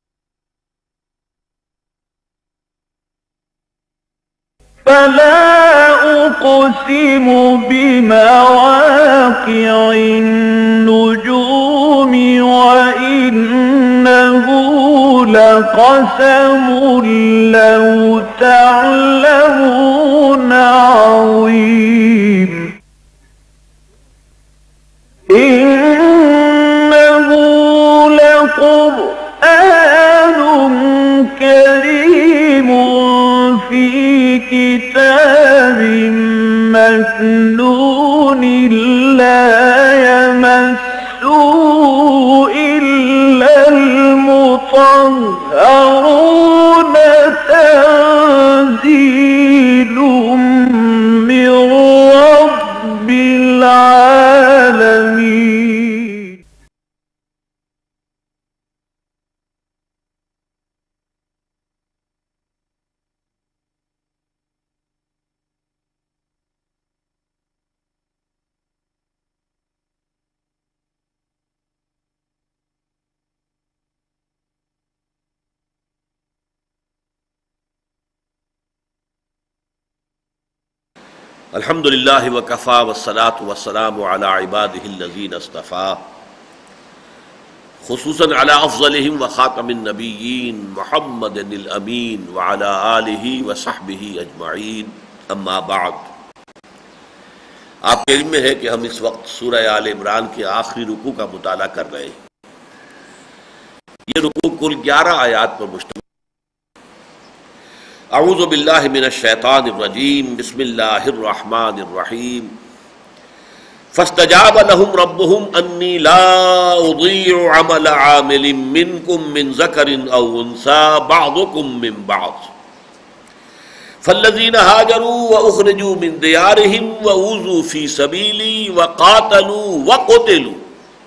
فلا أقسم بمواقع النجوم وإنه لقسم لو تعلمون عظيم إنه لقرآن كريم في كتاب مكنون لا يمسه إلا المطهرون تنزيل من رب العالمين۔ الحمد للہ وکفیٰ والصلاۃ والسلام علی عبادہ الذین اصطفیٰ، خصوصاً علی افضلہم وخاتم النبیین محمد الامین وعلی آلہ وصحبہ اجمعین، اما بعد۔ آپ کے علم میں ہے کہ ہم اس وقت سورہ آل عمران کے آخری رکوع کا مطالعہ کر رہے ہیں۔ یہ رکوع کل 11 آیات پر مشتمل۔ اعوذ باللہ من الشیطان الرجیم، بسم اللہ الرحمن الرحیم۔ فاستجاب لهم ربهم انی لا اضیع عمل عامل منکم من ذکر او انثى بعضکم من بعض، فالذین هاجروا واخرجوا من دیارهم واوذوا فی سبیلی وقاتلوا وقتلوا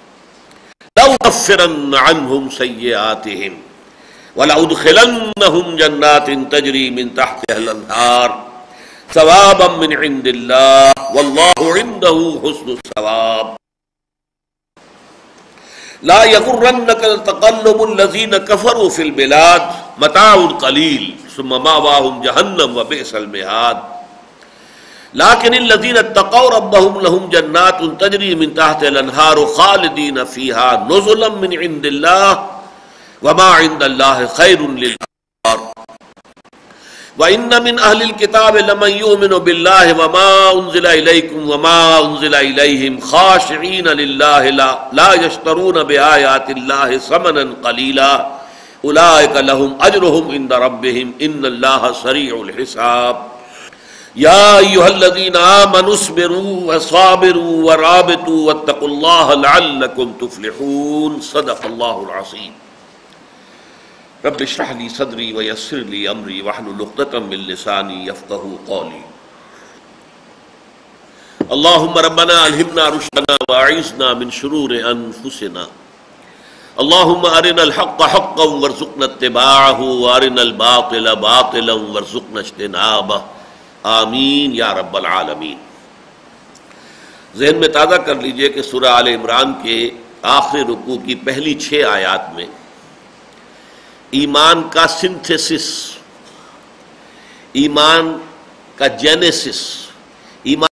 لأکفرن عنهم سیئاتهم وَلَأُدْخِلَنَّهُمْ جَنَّاتٍ تَجْرِي مِنْ تَحْتِهَا الْأَنْهَارُ ثَوَابًا مِنْ عِنْدِ اللَّهِ وَاللَّهُ عِنْدَهُ حُسْنُ الثَّوَابِ۔ لَا يَغُرَّنَّكَ تَقَلُّبُ الَّذِينَ كَفَرُوا فِي الْبِلَادِ مَتَاعٌ قَلِيلٌ ثُمَّ مَأْوَاهُمْ جَهَنَّمُ وَبِئْسَ الْمِهَادُ لَكِنَّ الَّذِينَ اتَّقَوْا رَبَّهُمْ لَهُمْ جَنَّاتٌ تَجْرِي مِنْ تَحْتِهَا الْأَنْهَارُ خَالِدِينَ فِيهَا نُزُلًا مِنْ عِنْدِ اللَّهِ وما عند اللہ خیر للابرار۔ وَإِنَّ مِنْ أَهْلِ الْكِتَابِ لَمَنْ يُؤْمِنُ بِاللَّهِ وَمَا أُنْزِلَ إِلَيْكُمْ وَمَا أُنْزِلَ إِلَيْهِمْ خَاشِعِينَ لِلَّهِ لَا يَشْتَرُونَ بِآيَاتِ اللَّهِ ثَمَنًا قَلِيلًا أُولَئِكَ لَهُمْ أَجْرُهُمْ عِنْدَ رَبِّهِمْ إِنَّ اللَّهَ سَرِيعُ الْحِسَابِ۔ یا ایھا الذین آمنوا اصبروا وصابروا ورابطوا واتقوا اللہ لعلکم تفلحون صدق اللہ العظیم رب اشرح لی صدری ویسر لی امری واحلل عقدۃ من لسانی یفقہوا قولی اللہم ربنا الہمنا رشدنا واعذنا من شرور انفسنا اللہم ارنا الحق حقا وارزقنا اتباعہ وارنا الباطل باطلا وارزقنا اجتنابہ آمین یا رب العالمین۔ ذہن میں تازہ کر لیجئے کہ سورہ آل عمران کے آخری رکوع کی پہلی 6 آیات میں ایمان کا سنتھیسس، ایمان کا جینیسس، ایمان